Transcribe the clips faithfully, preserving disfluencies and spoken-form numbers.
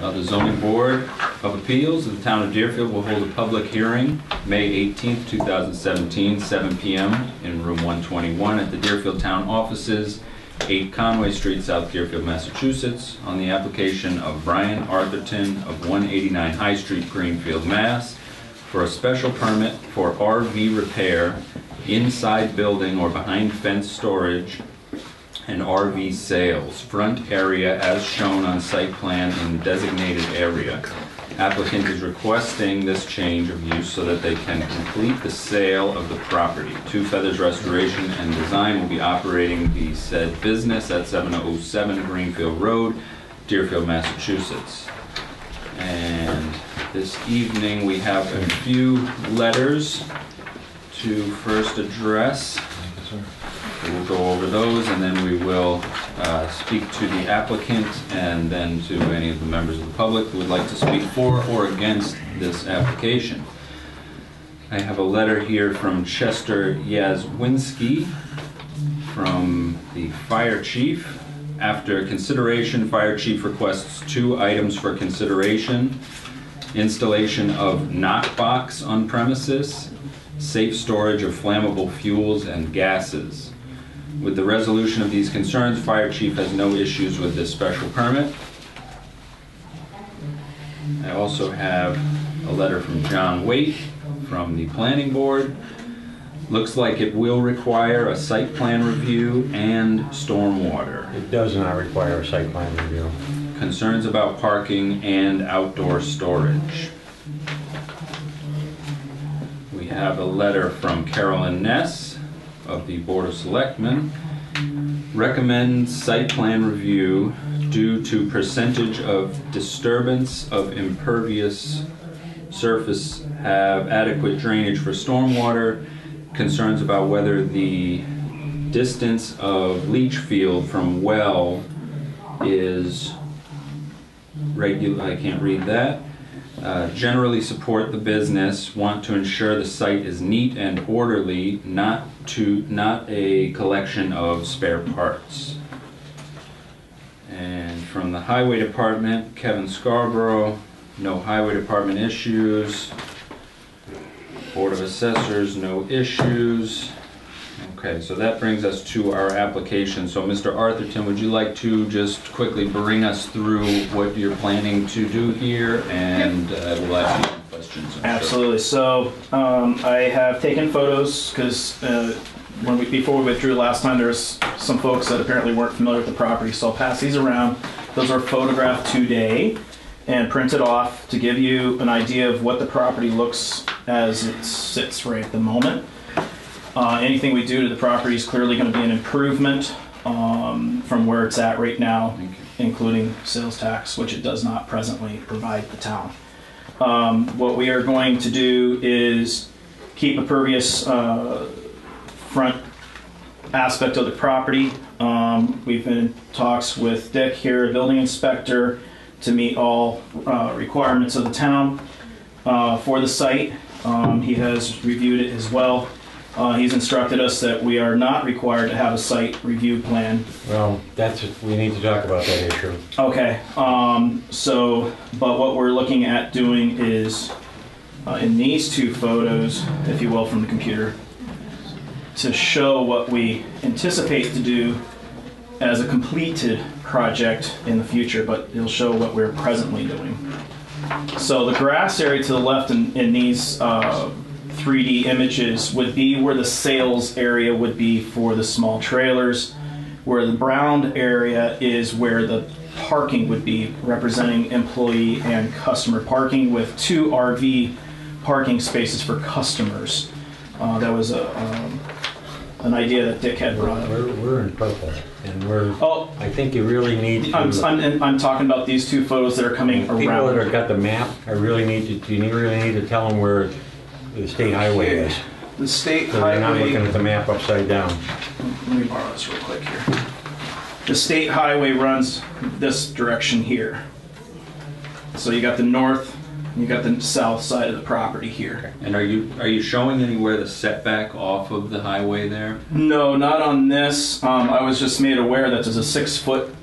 Uh, the Zoning Board of Appeals of the Town of Deerfield will hold a public hearing May eighteenth, two thousand seventeen, seven p m in room one twenty-one at the Deerfield Town Offices, eight Conway Street, South Deerfield, Massachusetts, on the application of Brian Arthurton of one eighty-nine High Street, Greenfield, Mass, for a special permit for R V repair, inside building or behind fence storage, and R V sales, front area as shown on site plan in designated area. Applicant is requesting this change of use so that they can complete the sale of the property. Two Feathers Restoration and Design will be operating the said business at seven oh seven Greenfield Road, Deerfield, Massachusetts. And this evening we have a few letters to first address. We'll go over those, and then we will uh, speak to the applicant and then to any of the members of the public who would like to speak for or against this application. I have a letter here from Chester Yazwinski from the Fire Chief. After consideration, Fire Chief requests two items for consideration: installation of knock box on premises, safe storage of flammable fuels and gases. With the resolution of these concerns, Fire Chief has no issues with this special permit. I also have a letter from John Waite from the Planning Board. Looks like it will require a site plan review and stormwater. It does not require a site plan review. Concerns about parking and outdoor storage. We have a letter from Carolyn Ness of the Board of Selectmen. Recommends site plan review due to percentage of disturbance of impervious surface, have adequate drainage for stormwater, concerns about whether the distance of leach field from well is regular, I can't read that. Uh, generally support the business, want to ensure the site is neat and orderly, not to not a collection of spare parts. And from the Highway Department, Kevin Scarborough, no Highway Department issues. Board of Assessors, no issues. Okay, so that brings us to our application. So Mister Arthurton, would you like to just quickly bring us through what you're planning to do here, and uh, we'll ask you some questions. I'm Absolutely. Sure. So um, I have taken photos because uh, when we before we withdrew last time, there's some folks that apparently weren't familiar with the property. So I'll pass these around. Those are photographed today and printed off to give you an idea of what the property looks as it sits right at the moment. Uh, anything we do to the property is clearly going to be an improvement um, from where it's at right now, including sales tax, which it does not presently provide the town. Um, what we are going to do is keep a pervious uh, front aspect of the property. Um, we've been in talks with Dick here, building inspector, to meet all uh, requirements of the town uh, for the site. Um, he has reviewed it as well. Uh, he's instructed us that we are not required to have a site review plan. Well, that's, we need to talk about that issue. Okay, um, so, but what we're looking at doing is, uh, in these two photos, if you will, from the computer, to show what we anticipate to do as a completed project in the future, but it'll show what we're presently doing. So the grass area to the left in, in these uh, three D images would be where the sales area would be for the small trailers, where the brown area is where the parking would be, representing employee and customer parking, with two R V parking spaces for customers. Uh, that was a, um, an idea that Dick had brought up. We're, we're in purple, and we're, oh, I think you really need to... I'm, I'm, I'm talking about these two photos that are coming people around. that have got the map, I really need to, you really need to tell them where the state highway is. The state So they're not highway... looking at the map upside down. Let me borrow this real quick here. The state highway runs this direction here. So you got the north, you got the south side of the property here. And are you are you showing anywhere the setback off of the highway there? No, not on this. Um, I was just made aware that there's a six foot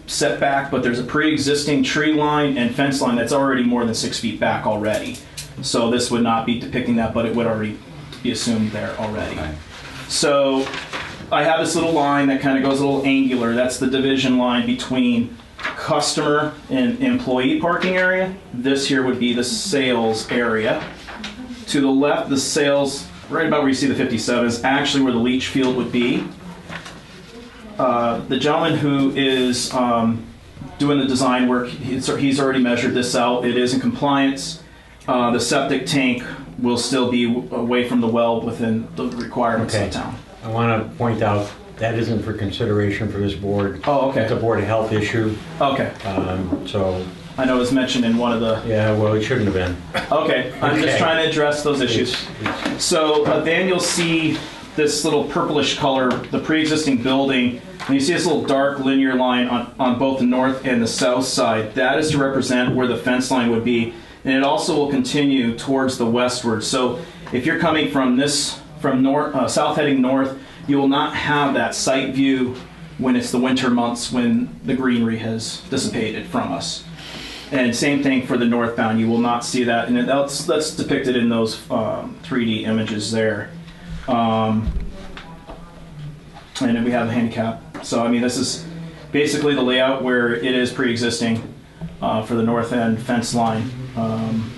setback, but there's a pre-existing tree line and fence line that's already more than six feet back already. So this would not be depicting that, but it would already be assumed there already. Okay. So I have this little line that kind of goes a little angular. That's the division line between customer and employee parking area. This here would be the sales area. To the left, the sales, right about where you see the fifty-seven, is actually where the leach field would be. Uh, the gentleman who is um, doing the design work, he's, he's already measured this out. It is in compliance. Uh, the septic tank will still be w- away from the well within the requirements Okay. of the town. I want to point out, that isn't for consideration for this board. Oh, okay. It's a Board of Health issue, Okay. um, so, I know it was mentioned in one of the... yeah, well, it shouldn't have been. Okay, I'm just Okay. trying to address those issues. It's- it's- So uh, then you'll see this little purplish color, the pre-existing building, and you see this little dark linear line on, on both the north and the south side. That is to represent where the fence line would be, and it also will continue towards the westward. So if you're coming from this, from north, uh, south heading north, you will not have that sight view when it's the winter months when the greenery has dissipated from us. And same thing for the northbound, you will not see that, and that's, that's depicted in those um, three D images there. Um, and then we have the handicap. So I mean, this is basically the layout where it is pre-existing uh, for the north end fence line. Um,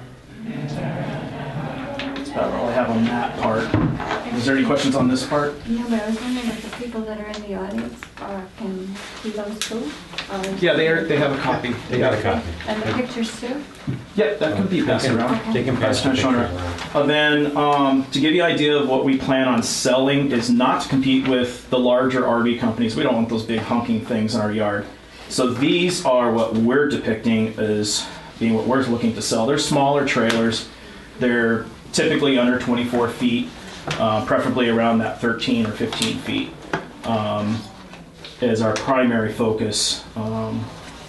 that's about all I have on that part. Is there any questions on this part? No, but I was wondering if the people that are in the audience are, can see those too? Or- Yeah, they are, they have a copy. They got a copy. And the pictures too? Yep, that can be passed They can- around. They can pass the That's picture kinda shown around. And then, um, to give you an idea of what we plan on selling is not to compete with the larger R V companies. We don't want those big honking things in our yard. So these are what we're depicting as being what we're looking to sell. They're smaller trailers. They're typically under twenty-four feet, uh, preferably around that thirteen or fifteen feet, um, is our primary focus um,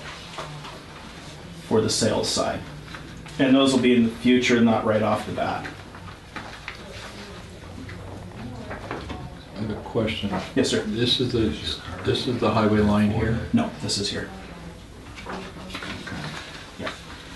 for the sales side. And those will be in the future, not right off the bat. I have a question. Yes, sir. This is the, this is the highway line here? No, this is here. Yeah.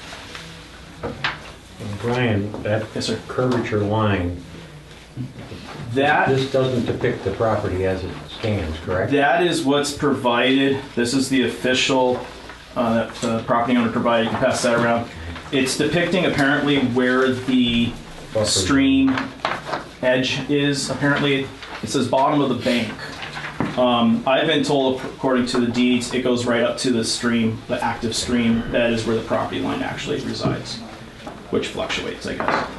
And Brian, that Yes, sir. curvature line, That this doesn't depict the property as it stands, correct? that is what's provided. This is the official uh, that the property owner provided. You can pass that around. It's depicting apparently where the Buffer. stream edge is. Apparently, it says bottom of the bank. Um, I've been told, according to the deeds, it goes right up to the stream, the active stream. That is where the property line actually resides, which fluctuates, I guess.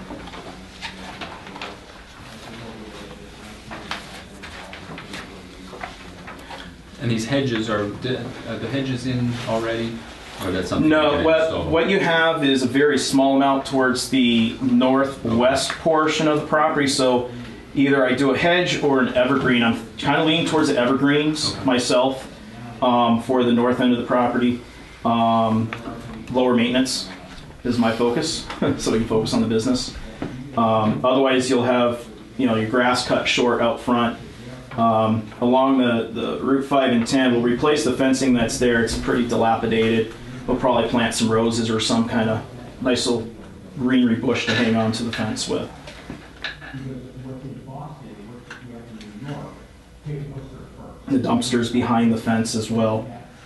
And these hedges, are the, are the hedges in already? Or that's something? No, you're gonna what, install? what you have is a very small amount towards the northwest portion of the property. So either I do a hedge or an evergreen. I'm kind of leaning towards the evergreens Okay. myself um, for the north end of the property. Um, lower maintenance is my focus, so we can focus on the business. Um, otherwise, you'll have you know your grass cut short out front. Um, along the, the Route five and ten, we'll replace the fencing that's there. It's pretty dilapidated. We'll probably plant some roses or some kind of nice little greenery bush to hang on to the fence with. The dumpster's behind the fence as well.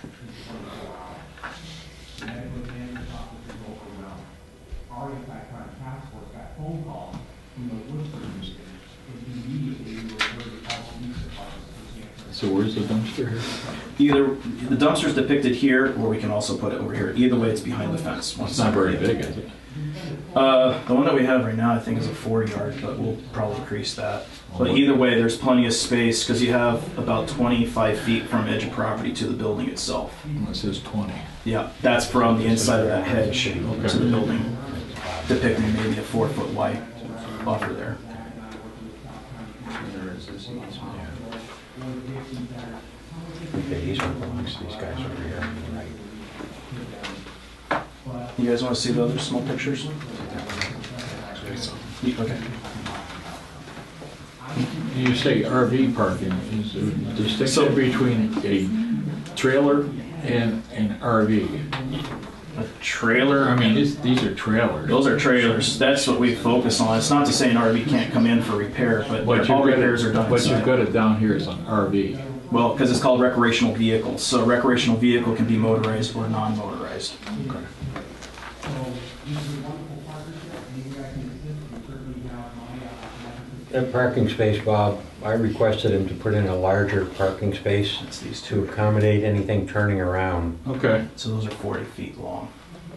So where's the dumpster here? Either the dumpster's depicted here, or we can also put it over here. Either way, it's behind the fence. It's not very big, is it? Uh, the one that we have right now, I think, is a four yard, but we'll probably increase that. But either way, there's plenty of space because you have about twenty-five feet from edge of property to the building itself. It says twenty. Yeah, that's from the inside of that hedge to the building, depicting maybe a four foot wide buffer there. The easement belongs to these guys over here on the right. You guys want to see the other small pictures? Yeah, okay. You say R V parking, is there a So- distinction between a trailer and an R V? A trailer, I mean, this, these are trailers. those are trailers. That's what we focus on. It's not to say an R V can't come in for repair, but But all you've got repairs it, are done but you've inside. got it down here as an R V. Well, because it's called recreational vehicles. So a recreational vehicle can be motorized or non-motorized. That parking space, Bob, I requested him to put in a larger parking space It's these to two. accommodate anything turning around. Okay. So those are forty feet long.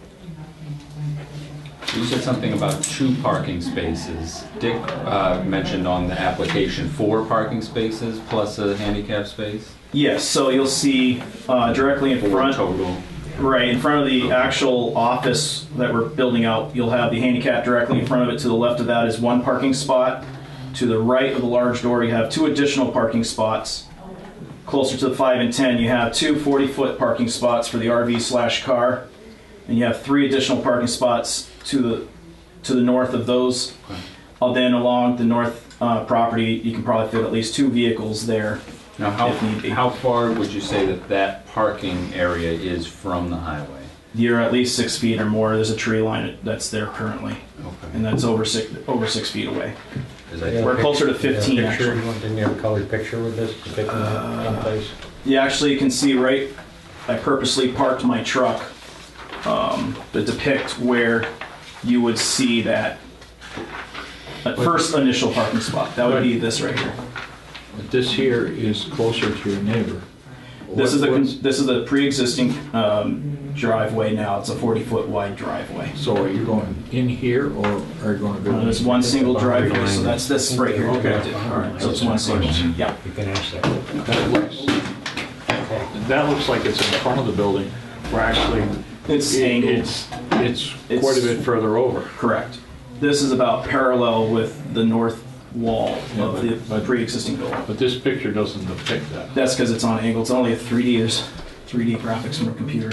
You said something about two parking spaces. Dick uh, mentioned on the application four parking spaces plus a handicap space? Yes, so you'll see uh, directly in Four front, total. right in front of the actual office that we're building out, you'll have the handicap directly in front of it. To the left of that is one parking spot. To the right of the large door, you have two additional parking spots. Closer to the five and ten, you have two forty-foot parking spots for the R V slash car. And you have three additional parking spots to the to the north of those. Uh, then along the north uh, property, you can probably fit at least two vehicles there. Now, how, If need be. how far would you say that that parking area is from the highway? You're at least six feet or more. There's a tree line that's there currently, Okay. and that's over six over six feet away. 'Cause I- Yeah. We're closer to Yeah, fifteen picture, actually. you want- Didn't you have a colored picture with this depicting it someplace? You actually can see right. I purposely parked my truck um, to depict where you would see that at first initial parking spot. That would be this right here. But this here is closer to your neighbor. This is What- the what's- this is the pre-existing um, driveway now. It's a forty foot wide driveway. So are you going in here or are you going to go? Uh, There's one single driveway, so that's this right here. Okay, all right. So it's one single. Yeah. You can ask that. That looks, that looks like it's in front of the building, where actually It's it- angled. it's, it's It's- quite a bit further over. Correct. This is about parallel with the north wall Yeah, of but- the but- pre-existing building. But this picture doesn't depict that. That's because it's on angle. It's only a three D, there's three D graphics from a computer.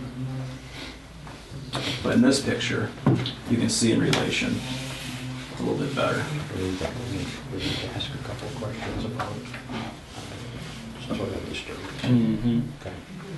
But in this picture, you can see in relation a little bit better. We need to we need to ask a couple of questions about some of the story. Mhm. Okay.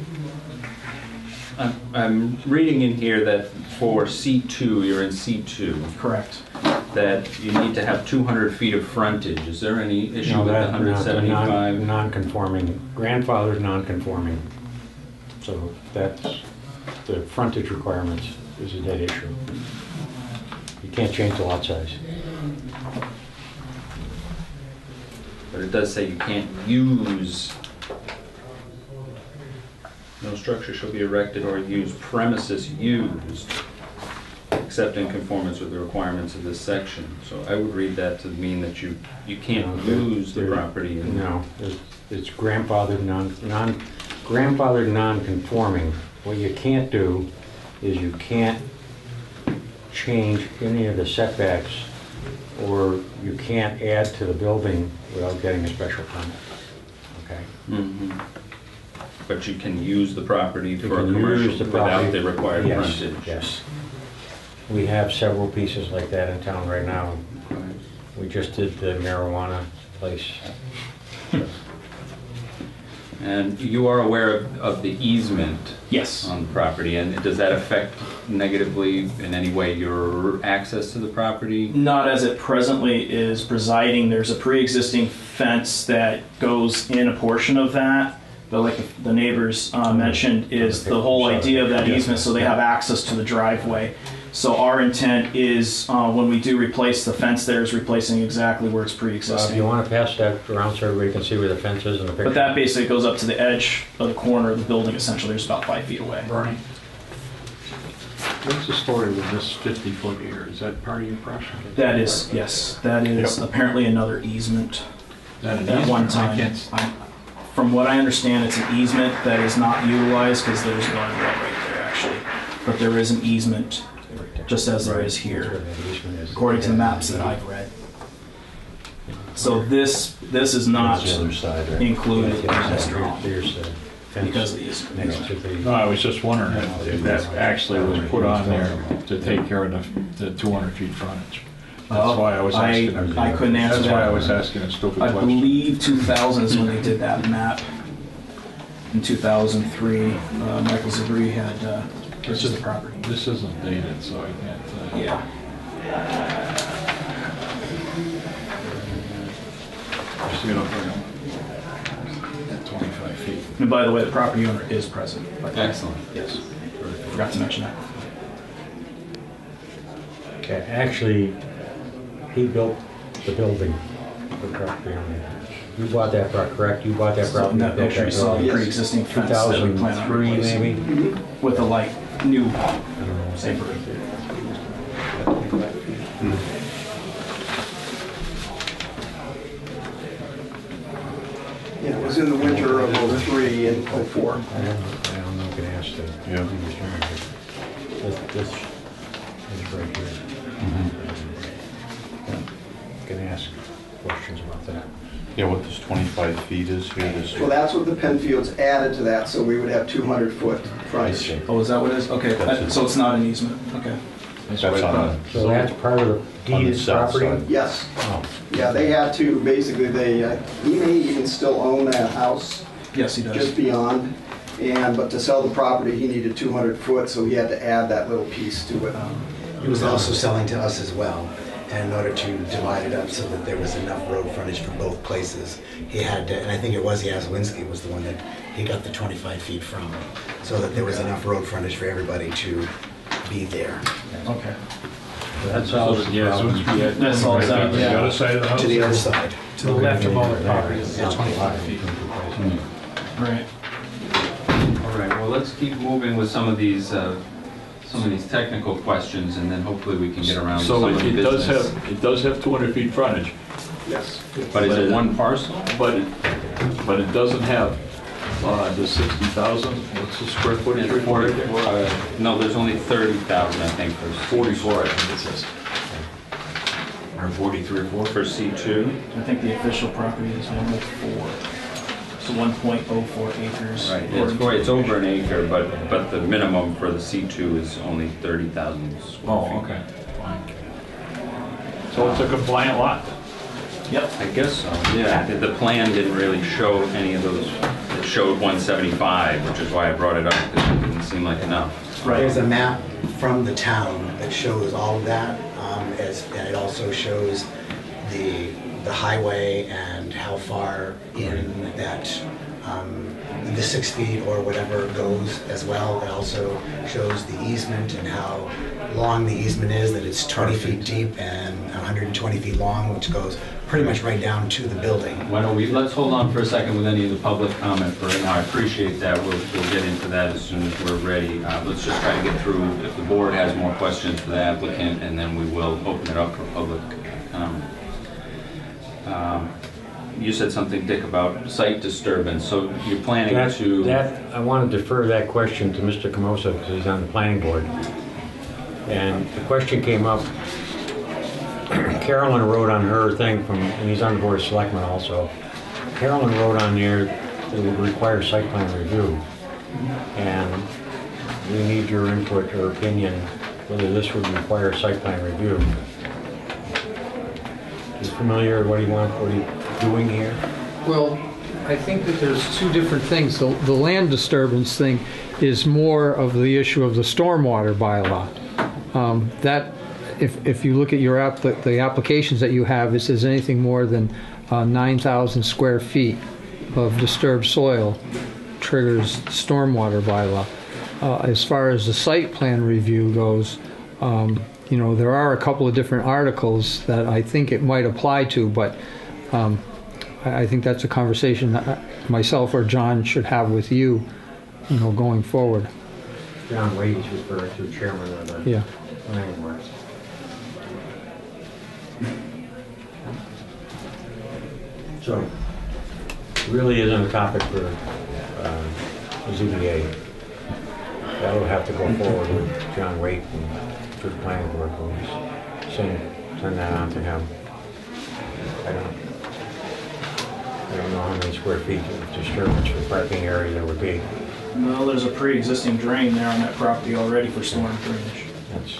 I'm, I'm reading in here that for C two, you're in C two, Correct. that you need to have two hundred feet of frontage. Is there any issue No, with the that- one seventy-five? non- Non-conforming, grandfather's non-conforming. So that's, the frontage requirements is a dead issue. You can't change the lot size. But it does say you can't use, no structure shall be erected or used premises used except in conformance with the requirements of this section. So I would read that to mean that you, you can't No, there- use the there- property. and- No, it's- it's grandfathered non, non, grandfathered non-conforming. What you can't do is you can't change any of the setbacks, or you can't add to the building without getting a special permit. Okay? Mhm. But you can use the property You for a can commercial use the property- without the required Yes, frontage. yes. We have several pieces like that in town right now. Right. We just did the marijuana place. And you are aware of, of the easement Yes. on the property, and does that affect negatively in any way your access to the property? Not as it presently is presiding. There's a pre-existing fence that goes in a portion of that. But like the- the neighbors uh, mentioned, is the whole idea of that easement so they have access to the driveway. So our intent is, uh, when we do replace the fence there, is replacing exactly where it's Bob, you pre-existing. want to pass that around so everybody can see where the fence is in the picture? But that basically goes up to the edge of the corner of the building, essentially. There's about five feet away. Bernie? What's the story with this fifty foot here? Is that part of your project? That is, yes, that is apparently another easement. That an At one easement? I time. can't- I- From what I understand, it's an easement that is not utilized because there's one right there actually. But there is an easement, just as there is That's where here, that easement is. according to the maps that I've read. So this, this is not That's the other side, right? included in Yeah, this there- drawing There's the fence because of the easement. next to the. No, I was just wondering if if that actually was put on there to take care of the, the two hundred feet frontage. That's Oh, why I was I- asking. I couldn't answer That's why that. I was asking a stupid I question. believe two thousand is when they did that map. in two thousand three, uh, Michael Zabri had uh, purchased the property. This isn't dated, so I can't. Uh, Yeah. Just, you know, at twenty-five feet. And by the way, the property owner is present. But Excellent. yes, forgot to mention that. Okay, actually, he built the building, the property owner. You bought that property, correct? You bought that So property? in that built picture, you that saw the building? pre-existing fence that we plan on two thousand three, replacing. maybe? With a light, new safer. Yeah, it was in the winter of oh three and oh four. I don't know, I don't know, can ask the. Yeah. This, this is right here. Can ask questions about that. Yeah, what this twenty-five feet is here, this. Well, that's what the Penfields added to that, so we would have two hundred foot I frontage. see. Oh, is that what it is? Okay, That's that- it. so it's not an easement, okay. That's on the, So that's part of the on the deeded south property? side. Yes, Oh, yeah, they had to, basically, they, uh, he may even still own that house Yes, he does. just beyond, and, but to sell the property, he needed two hundred foot, so he had to add that little piece to it. He was also selling to us as well, and in order to divide it up so that there was enough road frontage for both places, he had to, and I think it was Yazwinski was the one that he got the twenty-five feet from, so that there was enough road frontage for everybody to be there. Okay. that's all. Yeah, so it's, yeah, That's all right side, on the yeah. other side of the house. To the other side. To the left of all the properties is twenty-five feet. Right. All right, well, let's keep moving with some of these, uh, some of these technical questions, and then hopefully we can get around to some So of it the it does business. have, it does have two hundred feet frontage, Yes. But is it one parcel? but it, but it doesn't have uh, the sixty thousand, what's the square footage It's required forty- there? uh, No, there's only thirty thousand, I think, for. forty-four, I think it says. Or forty-three or four. For C two. I think the official property is one oh four. So one point oh four acres. Right, it's, for- it's over an acre, but, but the minimum for the C two is only thirty thousand square feet. Oh, okay, fine. So it's a compliant lot? Yep. I guess so, yeah. The the plan didn't really show any of those. It showed one seventy-five, which is why I brought it up, because it didn't seem like enough. There's a map from the town that shows all of that, um, as, and it also shows the, the highway and how far in that, um, the six feet or whatever goes as well. It also shows the easement and how long the easement is, that it's twenty feet deep and one hundred twenty feet long, which goes pretty much right down to the building. Why don't we, let's hold on for a second with any of the public comment for right now. I appreciate that. We'll, we'll get into that as soon as we're ready. Uh, let's just try to get through, if the board has more questions for the applicant, and then we will open it up for public comment. Um, You said something, Dick, about site disturbance, so you're planning That, to... that, I want to defer that question to Mister Camosa, because he's on the planning board. And the question came up, Carolyn wrote on her thing from, and he's on the board of selectmen also. Carolyn wrote on there that it would require site plan review. And we need your input or opinion whether this would require site plan review. You familiar with what he wants, what he's doing here? Well, I think that there's two different things. The, the land disturbance thing is more of the issue of the stormwater bylaw. Um, that, if, if you look at your app, the, the applications that you have, it says anything more than uh, nine thousand square feet of disturbed soil triggers stormwater bylaw. Uh, as far as the site plan review goes, um, you know, there are a couple of different articles that I think it might apply to, but um, I think that's a conversation that myself or John should have with you, you know, going forward. John Wade is referring to, chairman of the Yeah. planning board. So, it really isn't a topic for uh, the Z B A. That will have to go forward with John Wade and to the planning board. We'll just send, send that on to him. I don't, I don't know how many square feet of disturbance for parking area there would be. Well, there's a pre-existing drain there on that property already for storm drainage. That's,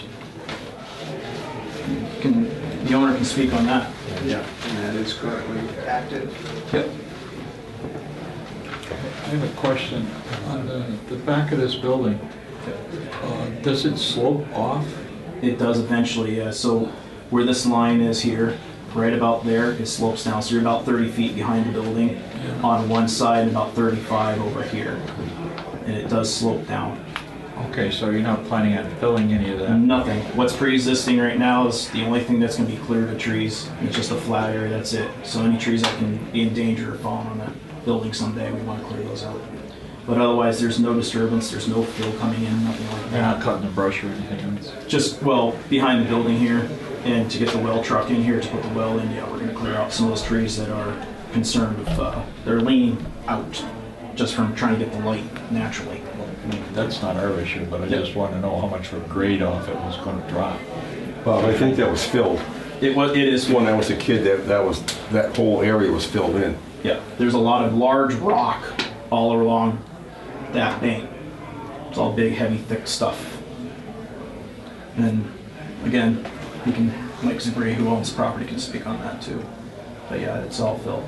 Can, the owner can speak on that. Yeah. And that is currently active. Yep. I have a question. On the, the back of this building, uh, does it slope off? It does eventually, yeah. So where this line is here, right about there, it slopes down. So you're about thirty feet behind the building on one side and about thirty-five over here. And it does slope down. Okay, so you're not planning on filling any of that? Nothing. What's pre-existing right now is the only thing that's going to be cleared of trees. It's just a flat area, that's it. So any trees that can be in danger of falling on that building someday, we want to clear those out. But otherwise, there's no disturbance, there's no fill coming in, nothing like You're that. not cutting the brush or anything? It's- Just, well, behind the building here, and to get the well truck in here to put the well in, yeah, we're going to clear out some of those trees that are concerned with, uh, they're leaning out just from trying to get the light naturally. I mean, that's not our issue, but I Yep. just want to know how much of a grade off it was going to drop. Well, I think that was filled. It was, it is, When I was a kid, that, that was, that whole area was filled in. yeah, there's a lot of large rock all along that bank. It's all big, heavy, thick stuff. And again, we can, Mike Zabri, who owns the property, can speak on that too. But yeah, it's all filled.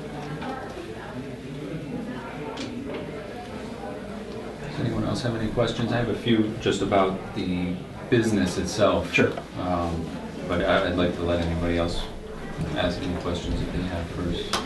Does anyone else have any questions? I have a few just about the business itself. Sure. Um, But I- I'd like to let anybody else ask any questions that they have first.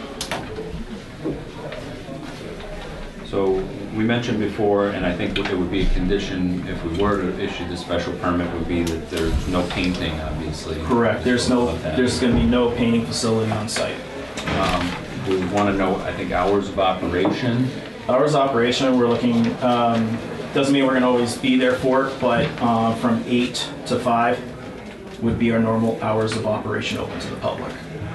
So we mentioned before, and I think it would be a condition if we were to issue the special permit, would be that there's no painting, obviously. Correct. There's no, About that. there's going to be no painting facility on site. Um, We want to know, I think, hours of operation. Hours of operation, we're looking, um, doesn't mean we're going to always be there for it, but uh, from eight to five would be our normal hours of operation open to the public.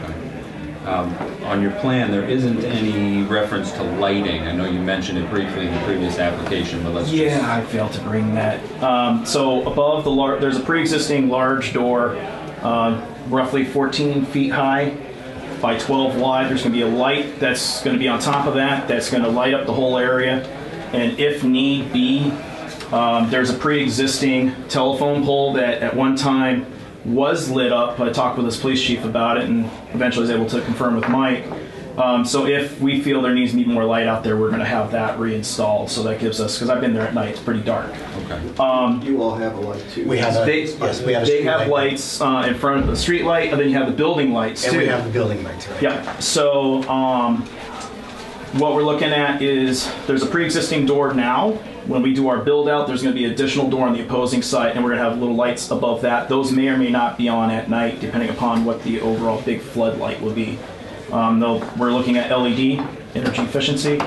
Um, On your plan, there isn't any reference to lighting. I know you mentioned it briefly in the previous application, but let's just... Yeah, I failed to bring that. Um, so above the lar, there's a pre-existing large door, um, roughly fourteen feet high by twelve wide. There's going to be a light that's going to be on top of that. That's going to light up the whole area. And if need be, um, there's a pre-existing telephone pole that at one time was lit up. I talked with his police chief about it and eventually was able to confirm with Mike. Um, so if we feel there needs to be more light out there, we're going to have that reinstalled. So that gives us, because I've been there at night, it's pretty dark. Okay. Um, You all have a light too. We have a, they yes, we have a they street have light. lights uh, in front of the street light, and then you have the building lights And too. we have the building lights, right? Yeah. So um, what we're looking at is there's a pre-existing door now. When we do our build out, there's going to be an additional door on the opposing side, and we're going to have little lights above that. Those may or may not be on at night, depending upon what the overall big floodlight will be. Um, they'll- we're looking at L E D, energy efficiency,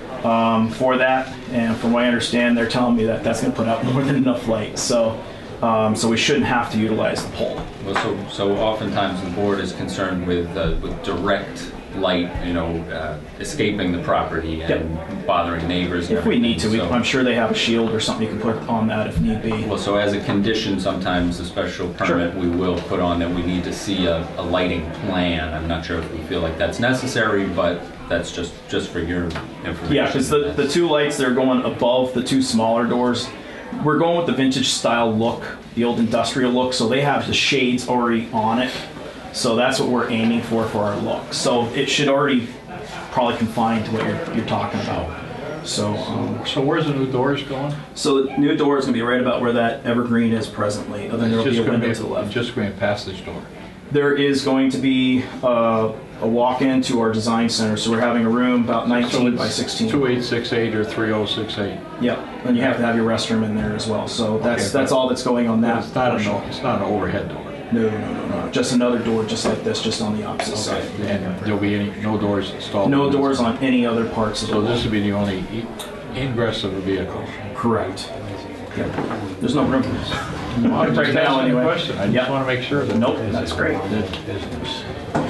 um, for that. And from what I understand, they're telling me that that's going to put out more than enough light. So, um, so we shouldn't have to utilize the pole. Well, so, so oftentimes the board is concerned with, uh, with direct light, you know, uh, escaping the property and bothering neighbors and If we need to, we, everything. So- I'm sure they have a shield or something you can put on that if need be. Well, so as a condition, sometimes the special permit, we will put on that we need to see a, a lighting plan. I'm not sure if we feel like that's necessary, but that's just, just for your information. Yeah, because the, the two lights that are going above the two smaller doors, we're going with the vintage style look, the old industrial look, so they have the shades already on it. So that's what we're aiming for for our look. So it should already probably confine to what you're, you're talking about. So, um, So where's the new doors going? so the new door is going to be right about where that evergreen is presently. And then there will be a gonna window to the left. Just going past this door. There is going to be uh, a walk-in to our design center. So we're having a room about nineteen by sixteen. two eight six eight or three oh six eight. Yep, and you have to have your restroom in there as well. So that's Okay, that's but- all that's going on that. It's not portion. an, it's not an overhead door. No, no, no, no. Just another door, just like this, just on the opposite side. And there'll be any, no doors installed? No doors on any other parts of the So wall. this would be the only e- ingress of a vehicle? Correct. Yep. There's no room. Well, I'm just Right now, asking a anyway. question. I Yep. just want to make sure that. Nope, that's great. Business.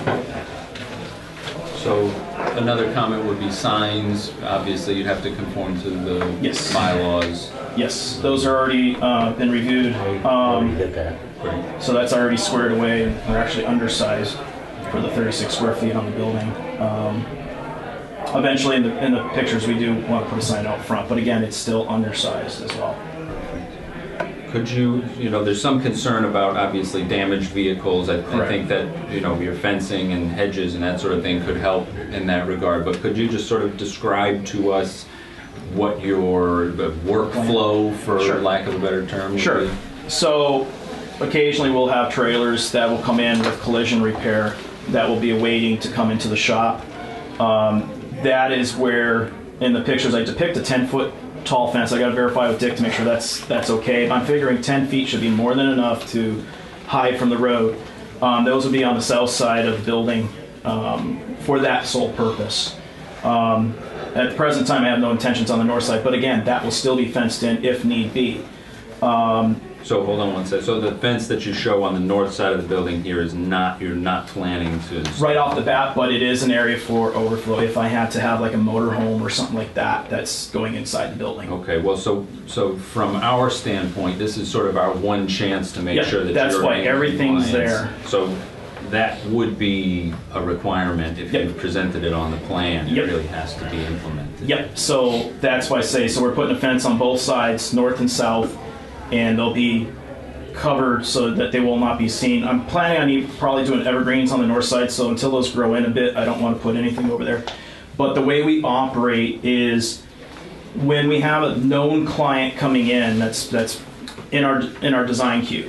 So another comment would be signs. Obviously, you'd have to conform to the Yes. bylaws. Yes, those are already uh, been reviewed. Already Um, did that. so that's already squared away, and we're actually undersized for the thirty-six square feet on the building. Um, eventually, in the, in the pictures, we do want to put a sign out front, but again, it's still undersized as well. Could you, you know, there's some concern about obviously damaged vehicles. I, I Correct. think that, you know, your fencing and hedges and that sort of thing could help in that regard. But could you just sort of describe to us what your the workflow, for Sure. lack of a better term, would Sure. be? So occasionally we'll have trailers that will come in with collision repair that will be awaiting to come into the shop. Um, that is where, in the pictures, I depict a ten-foot tall fence. I got to verify with Dick to make sure that's that's okay. But I'm figuring ten feet should be more than enough to hide from the road. Um, those would be on the south side of the building um, for that sole purpose. Um, at the present time, I have no intentions on the north side, but again, that will still be fenced in if need be. Um, So hold on one second. So the fence that you show on the north side of the building here is not, you're not planning to... right off the bat, but it is an area for overflow if I had to have like a motorhome or something like that that's going inside the building. Okay, well, so so from our standpoint, this is sort of our one chance to make Yeah, sure that that's you're why in everything's compliance. there. So that would be a requirement if Yep. you presented it on the plan. It Yep. really has to be implemented. Yep, so that's why I say, so we're putting a fence on both sides, north and south, and they'll be covered so that they will not be seen. I'm planning on e- probably doing evergreens on the north side, so until those grow in a bit, I don't want to put anything over there. But the way we operate is when we have a known client coming in that's that's in our in our design queue,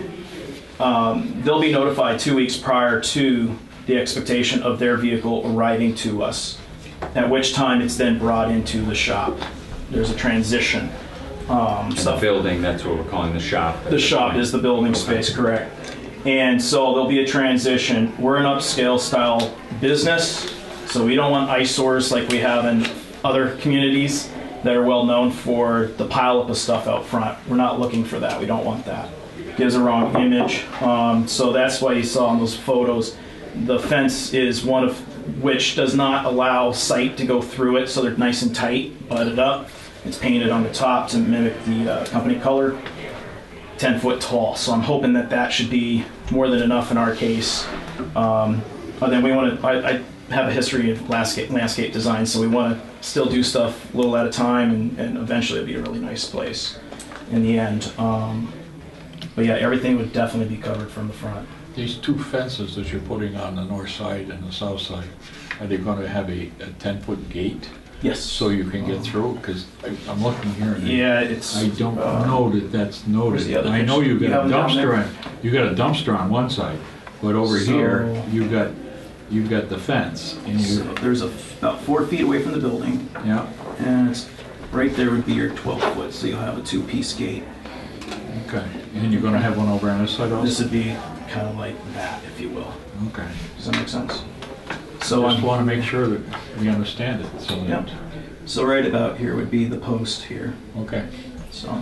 um, they'll be notified two weeks prior to the expectation of their vehicle arriving to us, at which time it's then brought into the shop. There's a transition. Um, And stuff. the building, that's what we're calling the shop. The shop is the building space, correct. And so there'll be a transition. We're an upscale style business, so we don't want eyesores like we have in other communities that are well known for the pileup of stuff out front. We're not looking for that. We don't want that. Gives a wrong image. Um, so that's why you saw in those photos, the fence is one of which does not allow sight to go through it, so they're nice and tight, butted up. It's painted on the top to mimic the uh, company color, ten foot tall. So I'm hoping that that should be more than enough in our case. Um, but then we want to, I, I have a history of landscape, landscape design, so we want to still do stuff a little at a time, and, and eventually it'll be a really nice place in the end. Um, but yeah, everything would definitely be covered from the front. These two fences that you're putting on the north side and the south side, are they going to have a ten-foot gate? Yes. So you can get through? Because I'm looking here and Yeah, it's. I don't uh, know that that's where's the noted. other I know picture? you've You got a have them down dumpster there? on, you got a dumpster on one side, but over So- here, you've got, you've got the fence. And So you, there's a, about four feet away from the building, yeah, and it's, right there would be your twelve foot, so you'll have a two piece gate. okay. And you're gonna have one over on this side This also? would be kind of like that, if you will. Okay. Does that make sense? So So I just I'm, want to make sure that we understand it, so Yep. that, so right about here would be the post here, okay. so.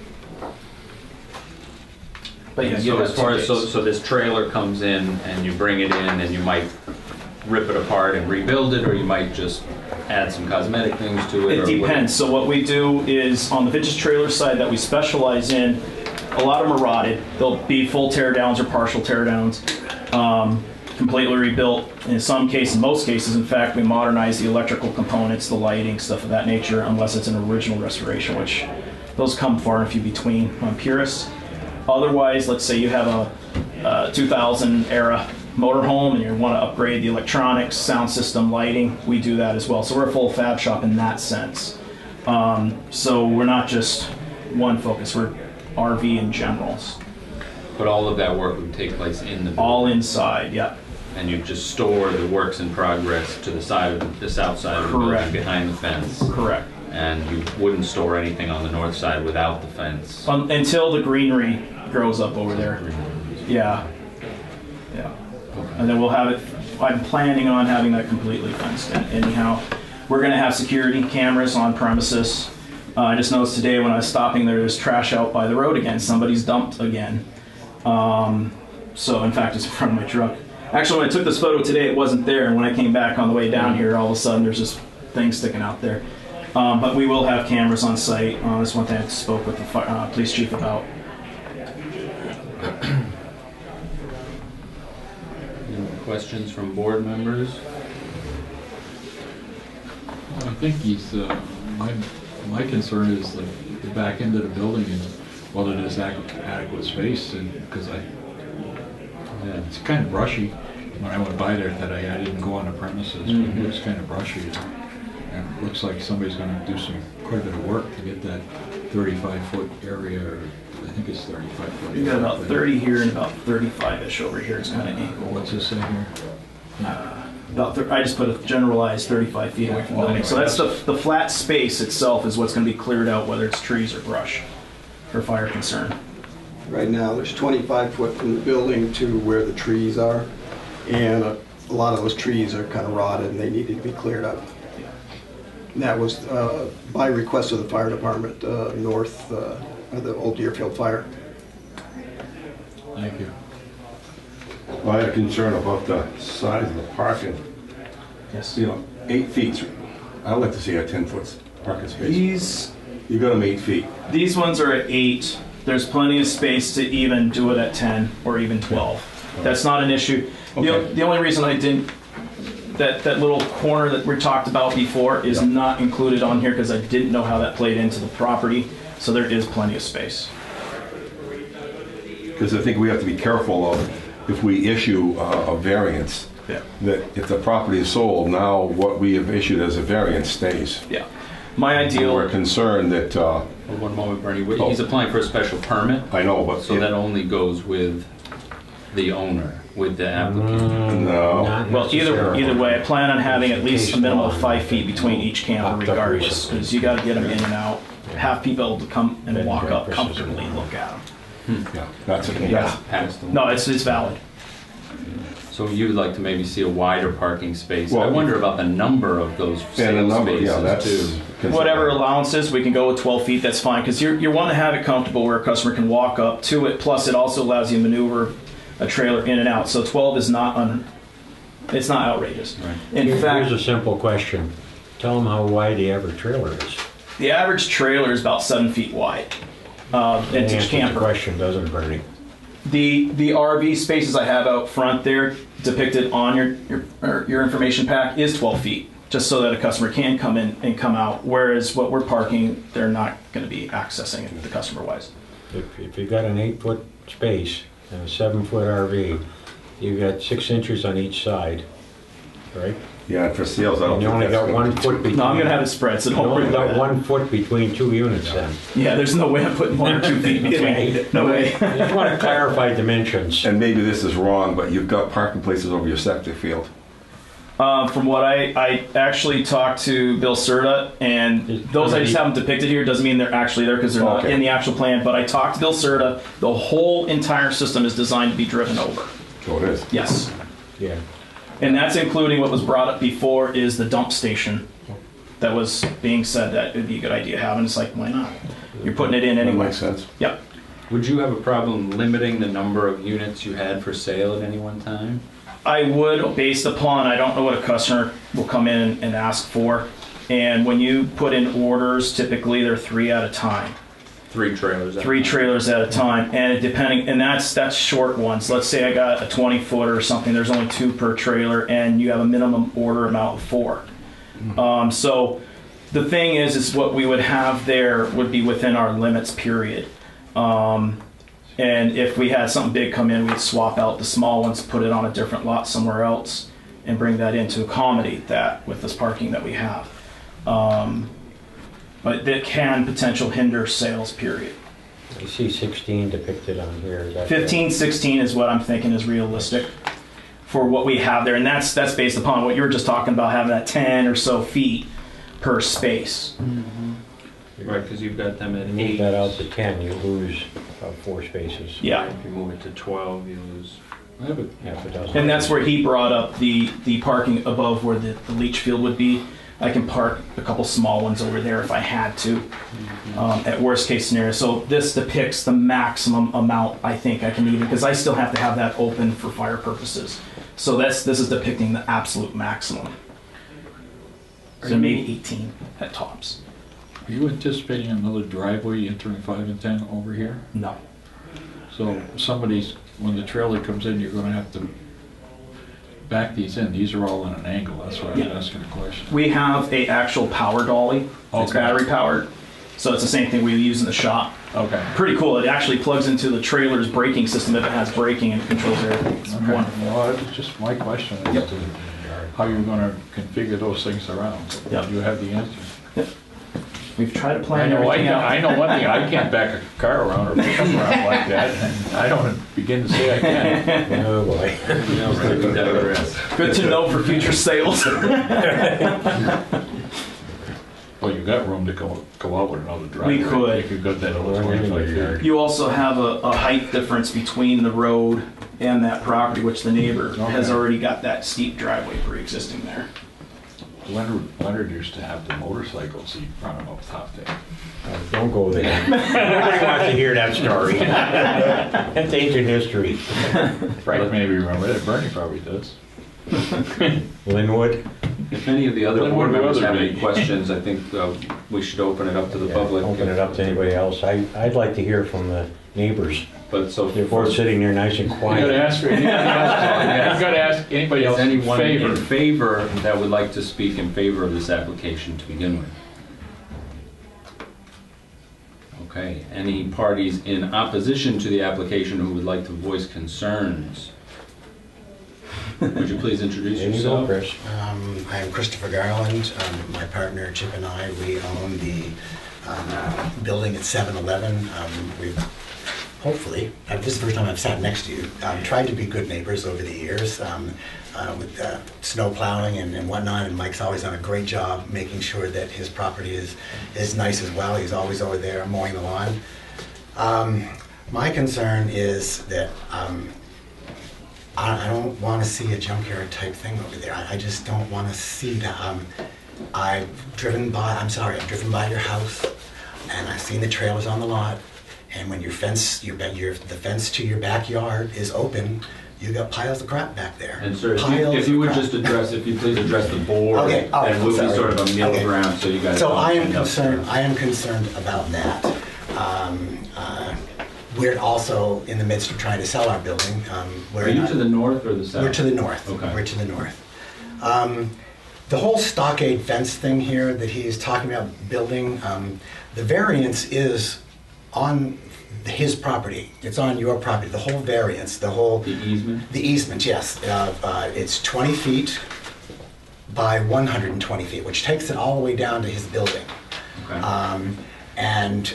But yeah, And you so have as far two as, so, gates. so this trailer comes in and you bring it in and you might rip it apart and rebuild it, or you might just add some cosmetic things to it? It or what- depends. So what we do is on the vintage trailer side that we specialize in, a lot of them are rotted. They'll be full tear downs or partial tear downs, um, completely rebuilt. In some cases, most cases, in fact, we modernize the electrical components, the lighting, stuff of that nature, unless it's an original restoration, which those come far and few between on purists. Otherwise, let's say you have a, a two thousand era motorhome and you want to upgrade the electronics, sound system, lighting, we do that as well. So we're a full fab shop in that sense. Um, so we're not just one focus, we're R V in general. But all of that work would take place in the building? All inside, yeah. And you just store the works in progress to the side of the, the south side of the Correct. building behind the fence? Correct. And you wouldn't store anything on the north side without the fence? Um, until the greenery grows up over there. Yeah. Yeah. And then we'll have it, I'm planning on having that completely fenced in. Anyhow, we're gonna have security cameras on premises. Uh, I just noticed today when I was stopping there, there's trash out by the road again. Somebody's dumped again. Um, so in fact, it's in front of my truck. Actually, when I took this photo today, it wasn't there. And when I came back on the way down here, all of a sudden there's this thing sticking out there. Um, but we will have cameras on site. Uh, that's one thing I spoke with the fi- uh, police chief about. Any questions from board members? I think he's, uh, my, my concern is the, the back end of the building and whether there's ac- adequate space, and, because I, yeah, it's kind of brushy. When I went by there today, I didn't go on the premises, but it was kind of brushy. And it looks like somebody's gonna do some, quite a bit of work to get that thirty-five foot area, or I think it's thirty-five foot. You got about thirty here and about thirty-five-ish over here. It's kind of angled. What's this say here? Uh, About, thir- I just put a generalized thirty-five feet away from the building. So that's the, the flat space itself is what's going to be cleared out, whether it's trees or brush for fire concern. Right now, there's twenty-five foot from the building to where the trees are, and a, a lot of those trees are kind of rotted and they needed to be cleared up. And that was uh, by request of the fire department, uh, north uh, of the old Deerfield fire. Thank you. Well, I had a concern about the size of the parking. Yes. You know, eight feet. I'd like to see a ten foot parking space. These You got them eight feet. these ones are at eight. There's plenty of space to even do it at ten or even twelve. That's not an issue. The, Okay. the only reason I didn't, that, that little corner that we talked about before is Yeah. not included on here because I didn't know how that played into the property. So there is plenty of space. Because I think we have to be careful of, if we issue uh, a variance, Yeah. that if the property is sold, now what we have issued as a variance stays. Yeah. My ideal. We're concerned that, uh, Well, one moment, Bernie. He's applying for a special permit, I know, but. so that only goes with the owner, with the applicant. No. Not Well, either necessarily. either way, I plan on having at least a Case minimum law. of five feet between each camper Popped up regardless, recently. because you got to get them in and out. Have people able to come and Bed and walk up breakfast is comfortably and look at them. Yeah, that's, Yeah, that's, past the- No, it's it's valid. So you would like to maybe see a wider parking space. I Well, wonder about the number of those and the sales number, yeah, spaces that's. too. Whatever allowances, we can go with twelve feet. That's fine because you're you want to have it comfortable where a customer can walk up to it. Plus, it also allows you to maneuver a trailer in and out. So twelve is not un, it's not outrageous. Right. In Here- fact, Here's a simple question. Tell them how wide the average trailer is. the average trailer is about seven feet wide. Uh, vintage Answers the camper. question, doesn't it, Bernie? The the R V spaces I have out front there depicted on your your, or your information pack is twelve feet, just so that a customer can come in and come out. Whereas what we're parking, they're not going to be accessing it, the customer wise. If, if you've got an eight-foot space and a seven-foot R V, you've got six inches on each side, right? Yeah, and for sales, I don't And you think only that's got gonna one be foot too- between. No, I'm going to have it spread, so You don't worry only about got that. one foot between two units then. Yeah, there's no way I'm putting one or two feet between. No way. I just want to clarify dimensions. And maybe this is wrong, but you've got parking places over your septic field. Um, from what I, I actually talked to Bill Serta, and It's those I gonna just be- have them depicted here doesn't mean they're actually there because they're not Okay. in the actual plan. But I talked to Bill Serta. The whole entire system is designed to be driven over. So it is. Yes. Yeah. And that's including what was brought up before is the dump station that was being said that it'd be a good idea having. It's like, why not? You're putting it in That anyway. makes sense. Yep. Would you have a problem limiting the number of units you had for sale at any one time? I would, based upon, I don't know what a customer will come in and ask for. And when you put in orders, typically they're three at a time. Three trailers. at a Three time. trailers at a time, and it depending, and that's that's short ones. Let's say I got a twenty footer or something. There's only two per trailer, and you have a minimum order amount of four. Um, so the thing is, is what we would have there would be within our limits. Period. Um, and if we had something big come in, we'd swap out the small ones, put it on a different lot somewhere else, and bring that in to accommodate that with this parking that we have. Um, but that can potential hinder sales. Period. You see sixteen depicted on here. Is that fifteen, sixteen is what I'm thinking is realistic for what we have there. And that's that's based upon what you were just talking about, having that ten or so feet per space. Right, because you've got them at Move eight. that out to ten, you lose about four spaces. Yeah. If you move it to twelve, you lose. I have a, Half a dozen. And that's where he brought up the, the parking above where the, the leach field would be. I can park a couple small ones over there if I had to, um, at worst case scenario. So this depicts the maximum amount I think I can even, because I still have to have that open for fire purposes. So that's this is depicting the absolute maximum. So maybe eighteen at tops. are you anticipating another driveway entering five and ten over here? No. So somebody's, when the trailer comes in, you're gonna have to back these in. These are all in an angle, that's why I was Yeah. asking a question. We have a actual power dolly. It's Okay. battery powered. So it's the same thing we use in the shop. Okay. Pretty cool. It actually plugs into the trailer's braking system if it has braking and controls everything. It's Okay. wonderful. Well, that was just my question. as Yep. to- how you're gonna configure those things around. Yeah. You have the answers. We've tried to I plan know, I everything know, out. I know one thing, I can't back a car around or pick up around like that, and I don't begin to say I can. Oh, boy. Good to know for future sales. Well, you got room to go, go out with another driveway. We could. If you've got that other twenty-five feet. You also have a, a height difference between the road and that property, which the neighbor has Okay. already got that steep driveway pre-existing there. Leonard, Leonard used to have the motorcycles, he'd run them up top there. Uh, Don't go there. Nobody wants to hear that story. That's ancient history. Frank maybe remember that, Bernie probably does. Linwood? If any of the other Then board what do members other have any be? questions, I think uh, we should open it up to the Yeah, public. Open it up to anybody else. I, I'd like to hear from the neighbors. But so They're both sitting there nice and You gotta quiet. ask for anybody else, you gotta ask anybody is else in anyone in favor. favor that would like to speak in favor of this application to begin with? Okay, any parties in opposition to the application who would like to voice concerns? Would you please introduce There you go, yourself? Chris. Um, I am Christopher Garland. Um, my partner Chip and I, we own the um, building at seven eleven. Um, we've hopefully, uh, this is the first time I've sat next to you, um, tried to be good neighbors over the years um, uh, with uh, snow plowing and, and whatnot, and Mike's always done a great job making sure that his property is, is nice as well. He's always over there mowing the lawn. Um, my concern is that um, I I don't want to see a junkyard type thing over there. I I just don't want to see that. Um, I've driven by, I'm sorry, I've driven by your house and I've seen the trailers on the lot. And when your fence, your, ba- your, the fence to your backyard is open, you got piles of crap back there. And sir, if you, Piles if you of would crap. just address, if you please address the board, Okay, all right, and we'll be sorry. sort of a middle Okay. ground, so you guys. So don't I am end up concerned, there. I am concerned about that. Um, uh, We're also in the midst of trying to sell our building. Um, we're Are you not- to the north or the south? We're to the north. Okay. We're to the north. Um, The whole stockade fence thing here that he's talking about building, um, the variance is on his property. It's on your property, the whole variance, the whole, The easement? the easement, yes. Uh, uh, It's twenty feet by one hundred twenty feet, which takes it all the way down to his building. Okay. Um, And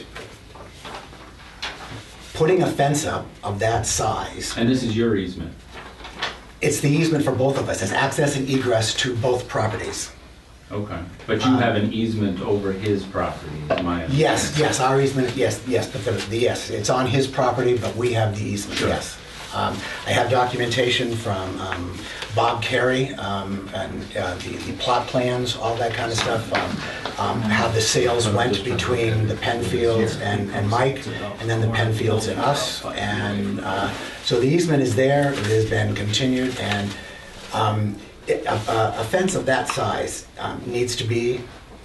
putting a fence up of that size, And this is your easement? it's the easement for both of us. It's access and egress to both properties. Okay. But you Um, have an easement over his property, is my understanding? Yes, yes, our easement, yes, yes, but the, the- yes, it's on his property, but we have the easement, Sure. yes. Um, I have documentation from um, Bob Carey, um, and uh, the the plot plans, all that kind of stuff, um, um, how the sales went between the Penfields and and Mike, and then the Penfields and us, and uh, so the easement is there, it has been continued, and um, it- a a- a fence of that size um, needs to be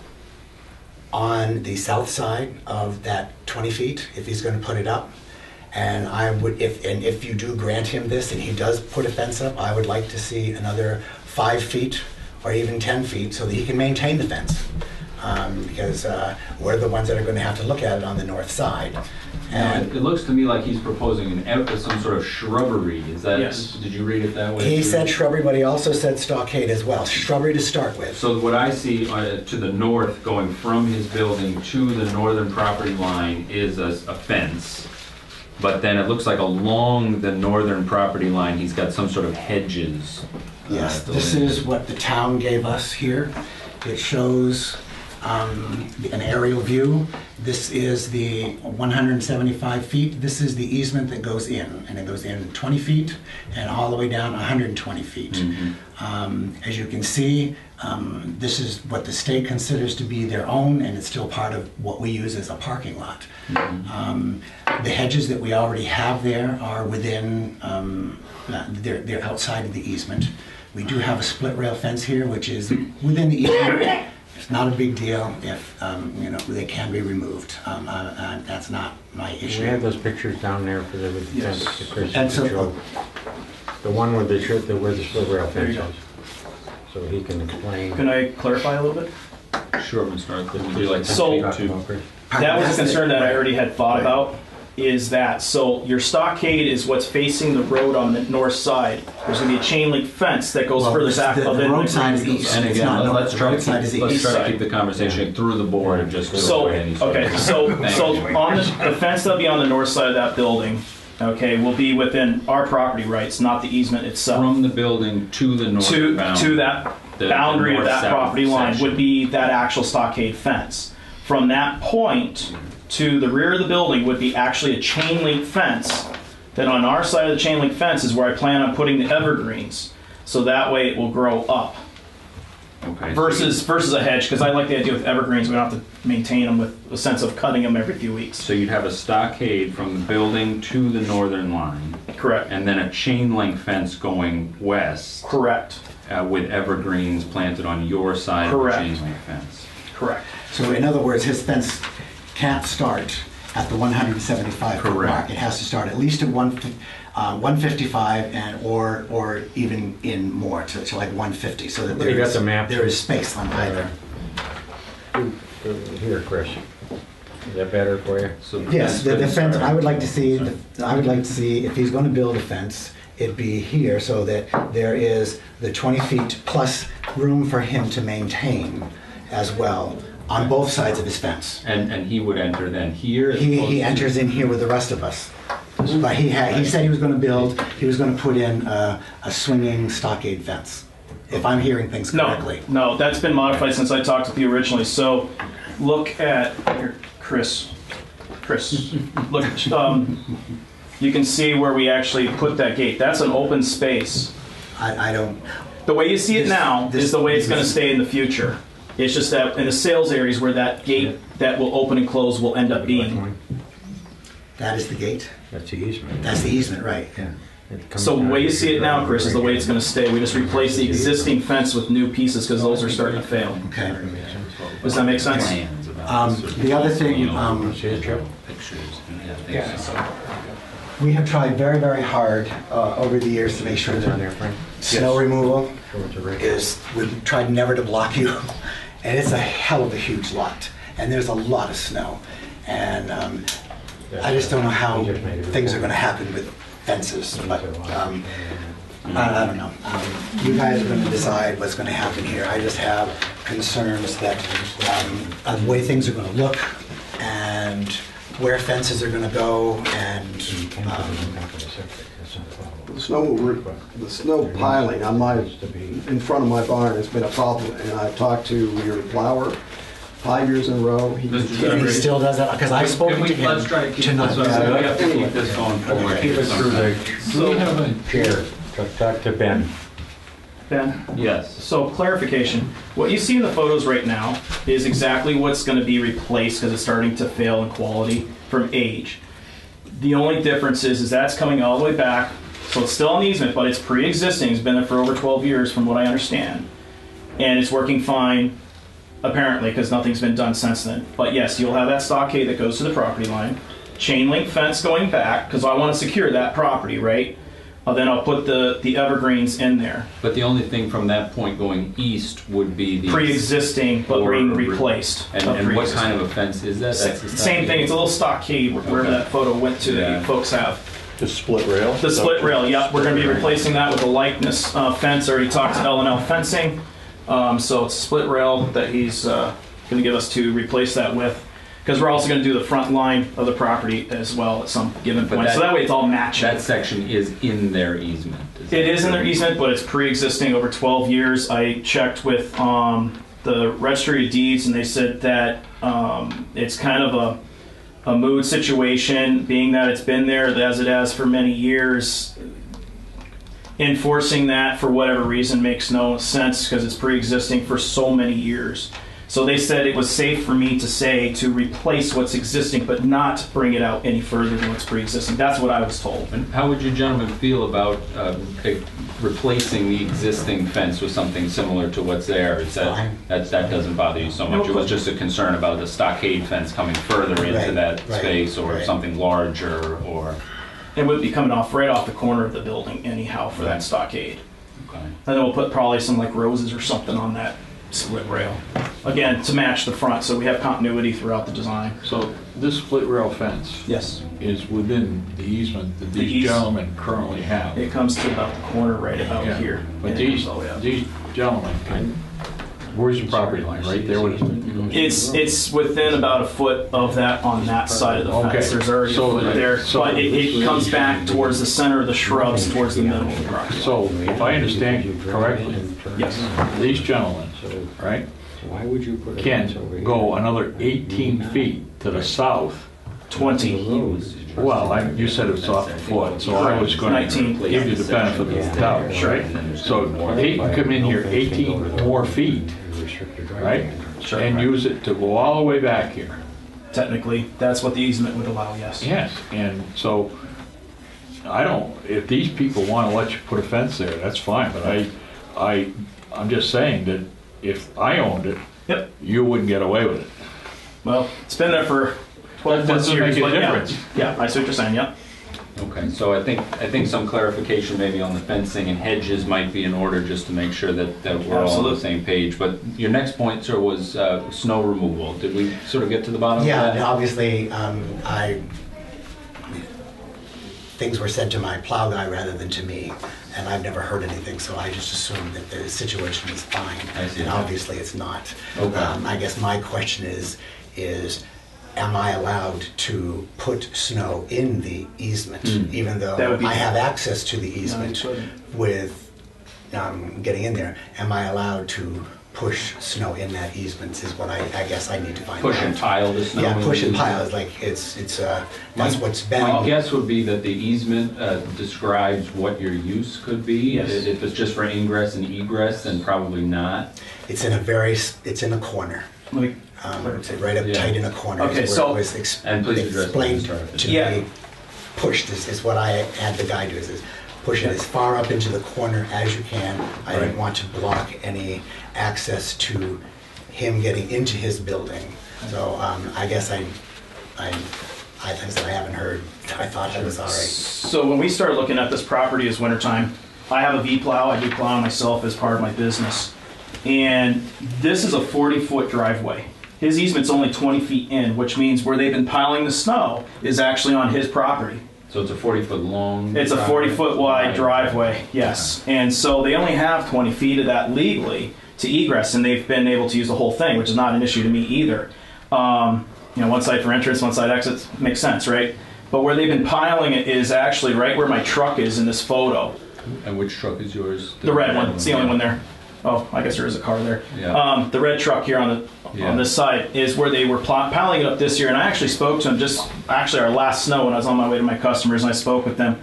on the south side of that twenty feet, if he's gonna put it up. And I would, if, and if you do grant him this and he does put a fence up, I would like to see another five feet or even ten feet so that he can maintain the fence. Um, because, uh, we're the ones that are gonna have to look at it on the north side. Now, And it it looks to me like he's proposing an, ev- some sort of shrubbery, is that, Yes. did you read it that way? he too? said shrubbery, but he also said stockade as well, shrubbery to start with. So what I see uh, to the north, going from his building to the northern property line is a a fence. But then it looks like along the northern property line, he's got some sort of hedges. uh, Yes, this is what the town gave us here. It shows um, an aerial view. This is the one hundred seventy-five feet. This is the easement that goes in, and it goes in twenty feet and all the way down one hundred twenty feet. Mhm. Um, As you can see, um, this is what the state considers to be their own, and it's still part of what we use as a parking lot. Um, The hedges that we already have there are within, um, uh, they're, they're outside of the easement. We do have a split rail fence here, which is within the easement. It's not a big deal if, um, you know, they can be removed. Um, uh, uh, That's not my We issue. have those pictures down there for the, with the Yes. fence, the Chris And so- could show. The one with the, sh- the- where the split rail There fence you go. is. So he can explain. Can I clarify a little bit? Sure, Mister Arthur, would you like to So- speak Talk to? about Chris. That was a concern that I already had thought about. is that, so your stockade is what's facing the road on the north side. There's gonna be a chain link fence that goes Well, further this- back. the- of the it. road side is east. And It's again, not let- north, let's the try road to side keep, is the let's east try to side. keep the conversation through the board and just So, avoid any sort okay, of- so, Thank so you. on the, the fence that'll be on the north side of that building, okay, will be within our property rights, not the easement itself. From the building to the north To, bound. to that the- boundary the of that north-south property line section. would be that actual stockade fence. From that point to the rear of the building would be actually a chain link fence. Then on our side of the chain link fence is where I plan on putting the evergreens. So that way it will grow up. Okay, so Versus versus a hedge, because I like the idea with evergreens, we don't have to maintain them with a sense of cutting them every few weeks. So you'd have a stockade from the building to the northern line, Correct. and then a chain link fence going west Correct. uh, with evergreens planted on your side Correct. of the chain link fence. Correct. So in other words, his fence can't start at the one hundred seventy-five foot Correct. mark. It has to start at least at one, uh, one fifty-five and or or even in more to, to like one fifty, so that Well, you there got is, the map. there is space on either. Here, Chris. Is that better for you? So Yes, the, the couldn't fence, start- I would like to see, the- I would like to see if he's gonna build a fence, it be here so that there is the twenty feet plus room for him to maintain as well on both sides of his fence. And, and he would enter then here? as He, opposed he to- enters in here with the rest of us. But he had, he said he was gonna build, he was gonna put in a, a swinging stockade fence, if I'm hearing things No, correctly. no, that's been modified since I talked with you originally. So look at, here, Chris, Chris, look, um, you can see where we actually put that gate. That's an open space. I, I don't, The way you see it This- now this- is the way it's gonna stay in the future. It's just that in the sales areas where that gate that will open and close will end up being. that is the gate, That's the easement. that's the easement, right? Yeah. It comes So the down way you to see it now, Chris, is the way it's gonna right stay. We just replace the existing fence with new pieces because those are starting to fail. Okay. Does that make sense? Plans about Um, sort of, the other thing, you know, um, See it, Joe? Pictures and yeah, things. we have tried very, very hard uh, over the years to make sure It's on there, that Frank. snow removal Show it to Rick. is, we've tried never to block you, and it's a hell of a huge lot, and there's a lot of snow. And um, I just don't know how things are gonna happen with fences, but um, I I don't know. Um, You guys are gonna decide what's gonna happen here. I just have concerns that, um, of the way things are gonna look, and where fences are gonna go, and You can put um, it on top of the septic, that's not a problem. The snow, re- the snow piling on my, in front of my barn has been a problem, and I've talked to your plower five years in a row. He Mister continues- he still does that, because I've spoken Can we- to him Let's try to keep tonight. this, on- we have to keep this going forward. Keep it through the Do we have a, chair. Talk- Talk to Ben. Ben? Yes. So clarification, what you see in the photos right now is exactly what's going to be replaced because it's starting to fail in quality from age. The only difference is, is that's coming all the way back, so it's still on the easement, but it's pre-existing. It's been there for over twelve years from what I understand. And it's working fine, apparently, because nothing's been done since then. But yes, you'll have that stockade that goes to the property line, chain link fence going back, because I want to secure that property, right? Uh, then I'll put the, the evergreens in there. But the only thing from that point going east would be the... Pre-existing, but Or being re- replaced. And, of and what pre-existing. kind of a fence is that? That's the Same thing, it's a little stockade, wh- wherever Okay. that photo went to that Yeah. you folks have. The split rail? The split rail, yep, we're gonna be replacing that with a likeness uh, fence. I already talked to L and L Fencing. Um, So it's a split rail that he's uh, gonna give us to replace that with. Because we're also gonna do the front line of the property as well at some given But point. So that- that way it's all matching. That section is in their easement. Is It that is in their correct? easement, but it's pre-existing over twelve years. I checked with um, the Registry of Deeds, and they said that um, it's kind of a, a mood situation, being that it's been there as it has for many years. Enforcing that for whatever reason makes no sense because it's pre-existing for so many years. So they said it was safe for me to say to replace what's existing, but not bring it out any further than what's pre-existing. That's what I was told. And how would you gentlemen feel about uh, eh, replacing the existing fence with something similar to what's there? Is that, Fine. that, that doesn't bother you so much? It was just a concern about the stockade fence coming further into Right, that right, space, or right. something larger, or... It would be coming off right off the corner of the building anyhow for that stockade. Okay. And then we'll put probably some like roses or something on that split rail. again, to match the front, so we have continuity throughout the design. So this split rail fence Yes. is within the easement that The these eas- gentlemen currently have. It comes to about the corner right about Yeah. here. But And it these, goes all the way up. these gentlemen, can- where's the property line? Right there with it? It's, it's within about a foot of that on that side of the Okay. fence. There's already a So- foot there, so- but it, it comes back towards the center of the shrubs, towards the middle of the property. So if I understand you correctly, Yes. these gentlemen, right, Why would you put a fence over can here? go another eighteen feet to the south. twenty. Well, I, you said it was off a foot, so I was going to nineteen. give you the benefit of the doubt, right? So they can come in here eighteen more feet, right? Sure. And use it to go all the way back here. Technically, that's what the easement would allow, yes. Yes, and so, I don't, if these people want to let you put a fence there, that's fine, but I, I, I'm just saying that if I owned it, Yep. you wouldn't get away with it. Well, it's been there for twelve That plus doesn't years. make a but yeah. difference. Yeah, I see what you're saying, yeah. Okay, so I think, I think some clarification maybe on the fencing and hedges might be in order, just to make sure that, that we're all on Absolutely. the same page. But your next point, sir, was uh, snow removal. Did we sort of get to the bottom of Yeah, that? and obviously, um, I, things were said to my plow guy rather than to me, and I've never heard anything, so I just assumed that the situation was fine. I see. And obviously, it's not. Okay. Um, I guess my question is, is am I allowed to put snow in the easement, Mm. even though That would be- I have access to the easement couldn't. with um, getting in there? Am I allowed to push snow in that easement is what I, I guess I need to find out. Push and pile the snow? Yeah, in push the and easement? pile is like, it's, it's, uh, that's My- what's been. My guess would be that the easement uh, describes what your use could be. Yes. If it's just for ingress and egress, then probably not. It's in a very, s- it's in a corner, Let me um, clarify. right up Yeah. tight in a corner. is Okay, where so- it was ex- And please address explained that. to Yeah. me, pushed is, is what I had the guy do, is, is push it as far up into the corner as you can. I didn't Right. want to block any access to him getting into his building. So um, I guess I, I, I things that I haven't heard, I thought I was all right. So when we started looking at this property as wintertime, I have a V plow, I do plow myself as part of my business. And this is a forty foot driveway. His easement's only twenty feet in, which means where they've been piling the snow is actually on his property. So it's a forty foot long? It's a driveway? forty foot wide Right. driveway, yes. And so they only have twenty feet of that legally to egress, and they've been able to use the whole thing, which is not an issue to me either. Um, you know, one side for entrance, one side exits, makes sense, right? But where they've been piling it is actually right where my truck is in this photo. And which truck is yours? The red one, it's the only one there. Oh, I guess there is a car there. Yeah. Um, the red truck here on the Yeah. on this side is where they were pl- piling it up this year, and I actually spoke to them just actually our last snow when I was on my way to my customers, and I spoke with them,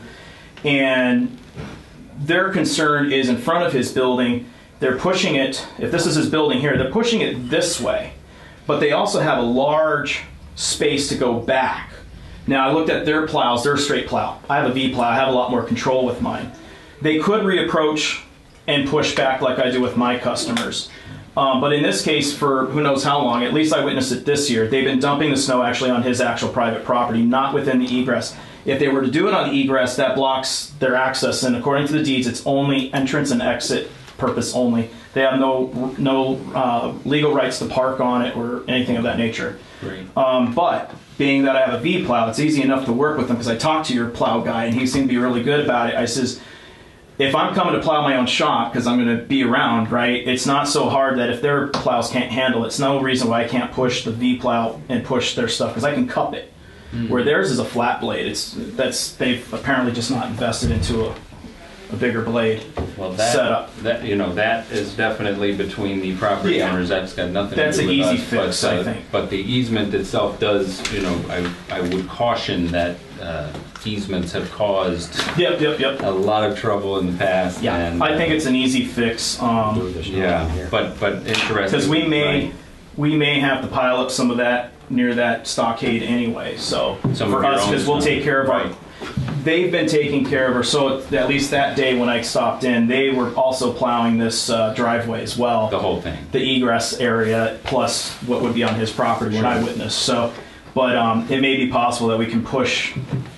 and their concern is in front of his building. They're pushing it. If this is his building here, they're pushing it this way, but they also have a large space to go back. Now I looked at their plows. They're a straight plow. I have a V plow. I have a lot more control with mine. They could reapproach and push back like I do with my customers. Um, but in this case, for who knows how long, at least I witnessed it this year, they've been dumping the snow actually on his actual private property, not within the egress. If they were to do it on egress, that blocks their access, and according to the deeds, it's only entrance and exit purpose only. They have no no uh, legal rights to park on it or anything of that nature. Great. Um, but being that I have a V plow, it's easy enough to work with them because I talked to your plow guy and he seemed to be really good about it. I says, if I'm coming to plow my own shop because I'm going to be around, right, it's not so hard that if their plows can't handle it, it's no reason why I can't push the V plow and push their stuff because I can cup it. Mm-hmm. Where theirs is a flat blade, it's that's they've apparently just not invested into a, a bigger blade Well, that, setup. that, you know, that is definitely between the property Yeah. owners. That's got nothing That's to do an with easy us. fix, but, I uh, think. But the easement itself does, you know, I, I would caution that uh, easements have caused Yep, yep, yep. a lot of trouble in the past. Yeah, and, I think it's an easy fix. Um, Move the snow in Yeah, here. but, but interesting. Because we may, right? we may have to pile up some of that near that stockade anyway. So Some for of your us, own because we'll snow. take care of our. Right. They've been taking care of her. So at least that day when I stopped in, they were also plowing this uh, driveway as well. The whole thing. The egress area plus what would be on his property when I Sure. witnessed. So, but um, it may be possible that we can push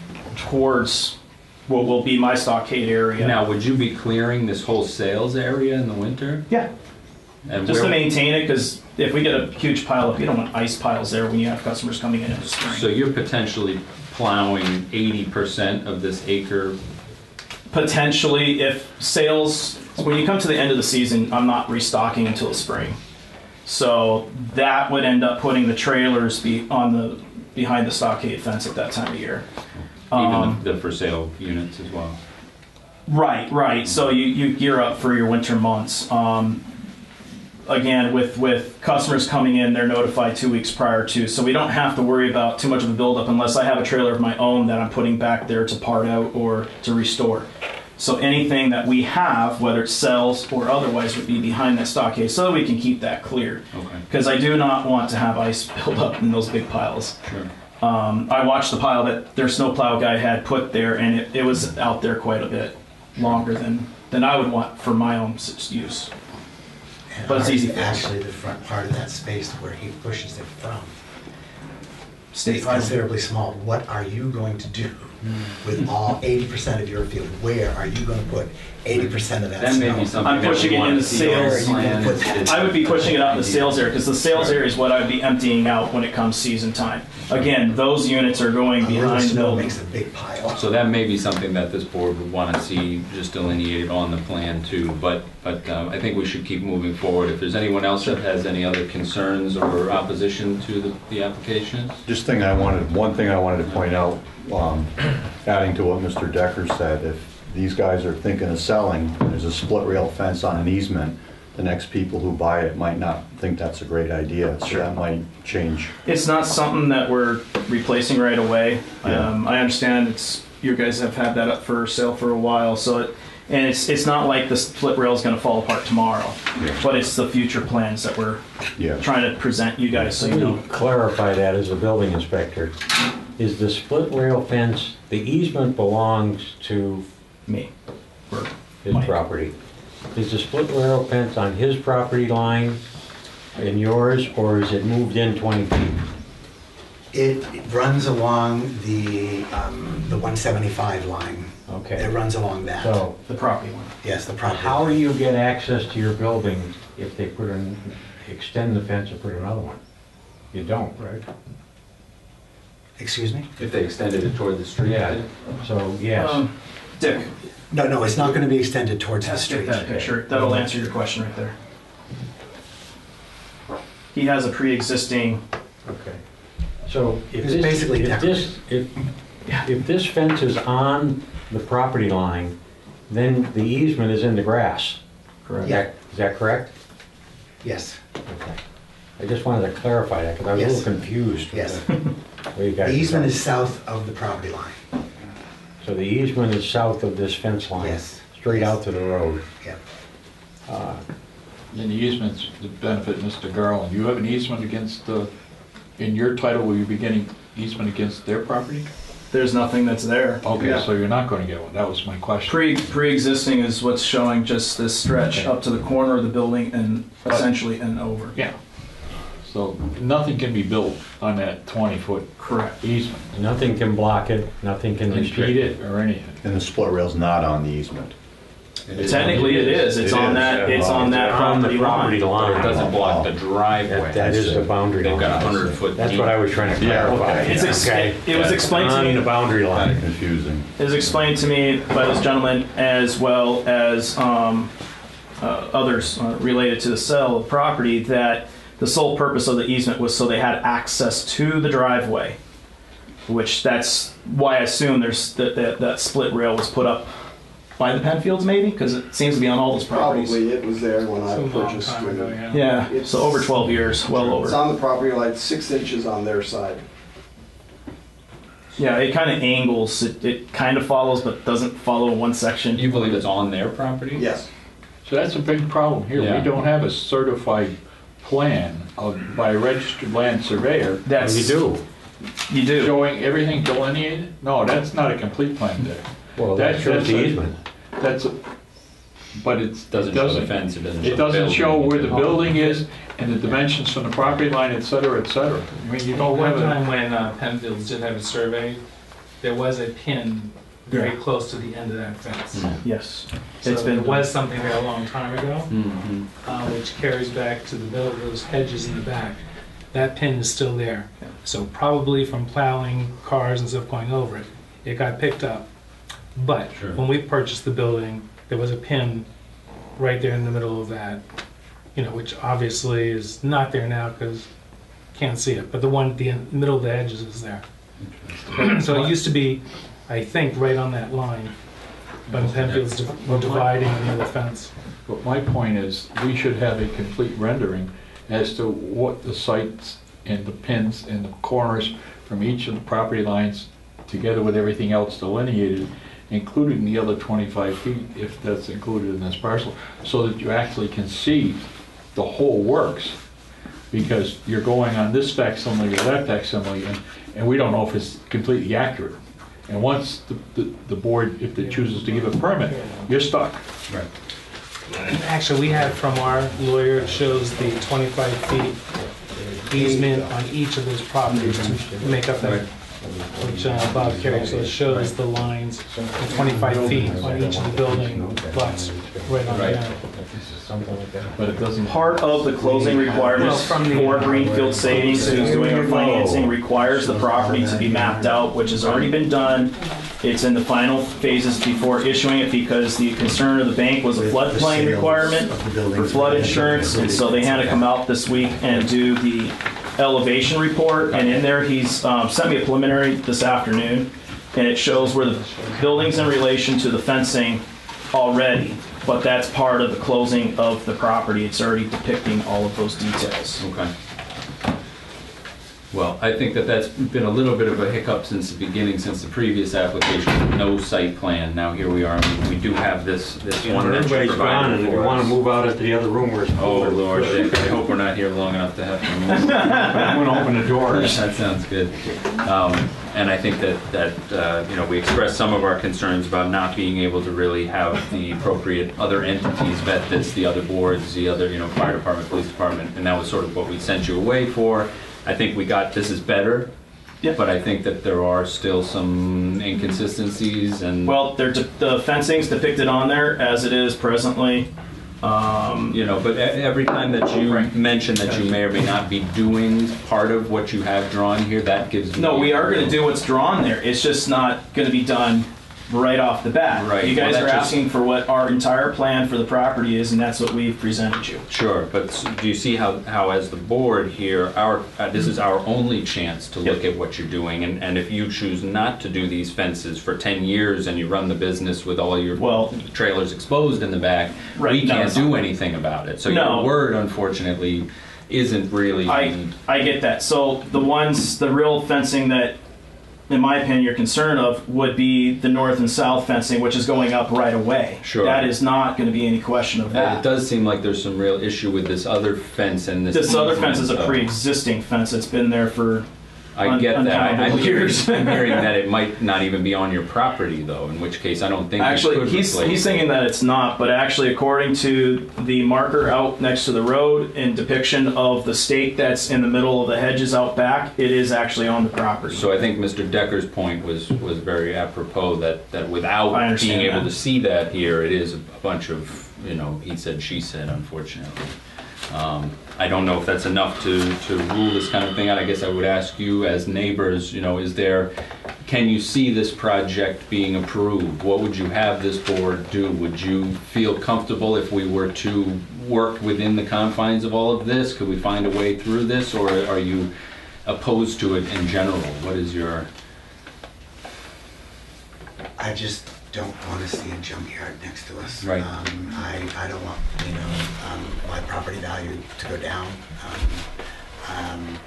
towards what will be my stockade area. Now, would you be clearing this whole sales area in the winter? Yeah. And Just to where- maintain it, because if we get a huge pile up, you don't want ice piles there when you have customers coming in in the spring. So you're potentially plowing eighty percent of this acre? Potentially, if sales, when you come to the end of the season, I'm not restocking until the spring. So that would end up putting the trailers be on the, behind the stockade fence at that time of year. Even Um, the the for sale units as well? Right, right. So you, you gear up for your winter months. Um, again, with, with customers coming in, they're notified two weeks prior to, so we don't have to worry about too much of a buildup unless I have a trailer of my own that I'm putting back there to part out or to restore. So anything that we have, whether it's cells or otherwise, would be behind that stockade so that we can keep that clear. Okay, Because I do not want to have ice build up in those big piles. sure. Um, I watched the pile that their snowplow guy had put there, and it, it was out there quite a bit longer than, than I would want for my own s- use. And But it's ours easy is fix. actually the front part of that space where he pushes it from. State It's farm. considerably small. What are you going to do with all eighty percent of your field? Where are you going to put eighty percent of that That snow? may be something I'm that pushing we it want in to the see on sales. the plan. You can put that- I would be pushing it out in the sales area because the sales area is what I would be emptying out when it comes season time. Again, those units are going A little behind the snow building. makes a big pile. So that may be something that this board would want to see just delineated on the plan too, but, but um, I think we should keep moving forward. If there's anyone else that has any other concerns or opposition to the, the application? Just thing I wanted, one thing I wanted to point out, um, adding to what Mister Decker said, if these guys are thinking of selling, there's a split rail fence on an easement, the next people who buy it might not think that's a great idea, so that might change. It's not something that we're replacing right away. Yeah. Um, I understand it's, you guys have had that up for sale for a while, so it, and it's, it's not like the split rail is gonna fall apart tomorrow, Yeah. but it's the future plans that we're Yeah. trying to present you guys so you Let know. me clarify that as a building inspector. Is the split rail fence, the easement belongs to Me. Or his Mike. property? Is the split rail fence on his property line and yours, or is it moved in twenty feet? It runs along the, um, the one seventy-five line. It Okay, runs along that. so The property one. Yes, the property. how do you get access to your building if they put an, extend the fence or put another one? You don't, right? Excuse me? If they extended it toward the street? Yeah, so yes. Um, Dick, No, no, it's not going to be extended towards the take street. that picture. That'll answer your question right there. He has a pre-existing, Okay. So if It's this, basically if this, if, if this fence is on the property line, then the easement is in the grass. correct? Is that, is that correct? Yes, Okay. I just wanted to clarify that, because I was a Yes. little confused. with yes. the way you The guys- easement is south of the property line. So the easement is south of this fence line? Yes. Straight out to the road? Yep. Uh, And the easements to benefit Mister Garland, you have an easement against, uh, in your title, will you be getting easement against their property? There's nothing that's there. Okay, so you're not gonna get one, that was my question. Pre, pre-existing is what's showing just this stretch Okay. up to the corner of the building and essentially and over. Yeah. So nothing can be built on that twenty-foot Correct. easement, Nothing can block it, nothing can restrict impede it. it or anything. And the split rail's not on the easement. It is- Technically, it is. It's It on is, that, yeah. it's on that On the property property line. But it doesn't block the That driveway. that is the boundary line. They've got a hundred foot. That's what I was trying to Yeah, clarify. okay. It's ex- Okay. It was explained to On the me, boundary Kind line. of confusing. it was explained to me by this gentleman as well as um, uh, others uh, related to the sale of property that the sole purpose of the easement was so they had access to the driveway, which that's why I assume there's that, that, that split rail was put up by the Penfields maybe, because it seems to be on all those properties. Probably it was there when I purchased it. Yeah, so over twelve years, well It's over. on the property line, six inches on their side. Yeah, it kind of angles, it, it kind of follows but doesn't follow one section. You believe it's on their property? Yes. So that's a big problem here, Yeah. we don't have a certified plan of, by a registered land surveyor That's, You do. You do. showing everything delineated? No, that's not a complete plan there. Well, that That- shows that's the a- easement. That's, a- but it's, Doesn't it show the doesn't, fence, it doesn't show it the doesn't building. show where the building is and the dimensions from the property line, et cetera, et cetera. I mean, you don't One have a, time when uh, Penfields did have a survey, there was a pin very Yeah. close to the end of that fence. Yes. So It's there been was something there a long time ago, Mhm. uh, which carries back to the middle of those hedges in the back. That pin is still there. So probably from plowing cars and stuff going over it, it got picked up. But Sure. when we purchased the building, there was a pin right there in the middle of that, you know, which obviously is not there now because can't see it. But the one at the end, middle of the hedges is there. So it used to be, I think, right on that line. But Penfield's div- dividing the other fence. But my point is, we should have a complete rendering as to what the sites and the pins and the corners from each of the property lines, together with everything else delineated, including the other twenty-five feet, if that's included in this parcel, so that you actually can see the whole works. Because you're going on this facsimile or that facsimile, and, and we don't know if it's completely accurate. And once the, the, the board, if it chooses to give a permit, you're stuck. Right. Actually, we have from our lawyer, it shows the twenty-five feet easement on each of those properties to make up that, which uh, Bob carried. So it shows the lines, the twenty-five feet on each of the building lots right on Right. there. But it doesn't. part of the closing requirements Well, from the- for Greenfield Savings, who's doing our financing, requires the property to be mapped out, which has already been done. It's in the final phases before issuing it because the concern of the bank was a floodplain requirement for flood insurance, and so they had to come out this week and do the elevation report. And in there, he's um, sent me a preliminary this afternoon, and it shows where the building's in relation to the fencing already. But that's part of the closing of the property. It's already depicting all of those details. Okay. Well, I think that that's been a little bit of a hiccup since the beginning, since the previous application, no site plan. Now here we are, and we do have this, this one that you Everybody's gone, provided and if you for want to us. move out into the other room where it's Oh, cooler. Lord, Dick, I hope we're not here long enough to have to move. I'm gonna open the doors. That sounds good. Um, And I think that, that, uh, you know, we expressed some of our concerns about not being able to really have the appropriate other entities vet this, the other boards, the other, you know, fire department, police department, and that was sort of what we sent you away for. I think we got, this is better, Yeah. but I think that there are still some inconsistencies and, Well, they're de- the fencing's depicted on there as it is presently. Um, you know, but e- every time that you mention that you may or may not be doing part of what you have drawn here, that gives me. no, we are going to do what's drawn there. It's just not going to be done right off the bat. Right. You guys Well, are that just- asking for what our entire plan for the property is, and that's what we've presented you. Sure, but s- do you see how, how as the board here, our, uh, this is our only chance to look Yep. at what you're doing, and, and if you choose not to do these fences for ten years and you run the business with all your Well- trailers exposed in the back, Right, we no, can't it's do not. anything about it. So No. your word, unfortunately, isn't really. I, I get that. So the ones, the real fencing that, in my opinion, you're concerned of would be the north and south fencing, which is going up right away. Sure. That is not going to be any question of It that. does seem like there's some real issue with this other fence and this. This other fence is a easement, though. pre-existing fence. It's been there for I get that. I- I'm uncountable hearing, years. I'm hearing that it might not even be on your property, though, in which case I don't think you Actually, could he's replace he's it. thinking that it's not, but actually, according to the marker out next to the road in depiction of the stake that's in the middle of the hedges out back, it is actually on the property. So I think Mister Decker's point was, was very apropos, that, that I without understand being able that. to see that here, it is a bunch of, you know, he said, she said, unfortunately. Um, I don't know if that's enough to, to rule this kind of thing out. I guess I would ask you as neighbors, you know, is there, can you see this project being approved? What would you have this board do? Would you feel comfortable if we were to work within the confines of all of this? Could we find a way through this, or are you opposed to it in general? What is your... I just don't want to see a junkyard next to us. Right. Um, I, I don't want, you know, um, my property value to go down. Um, um,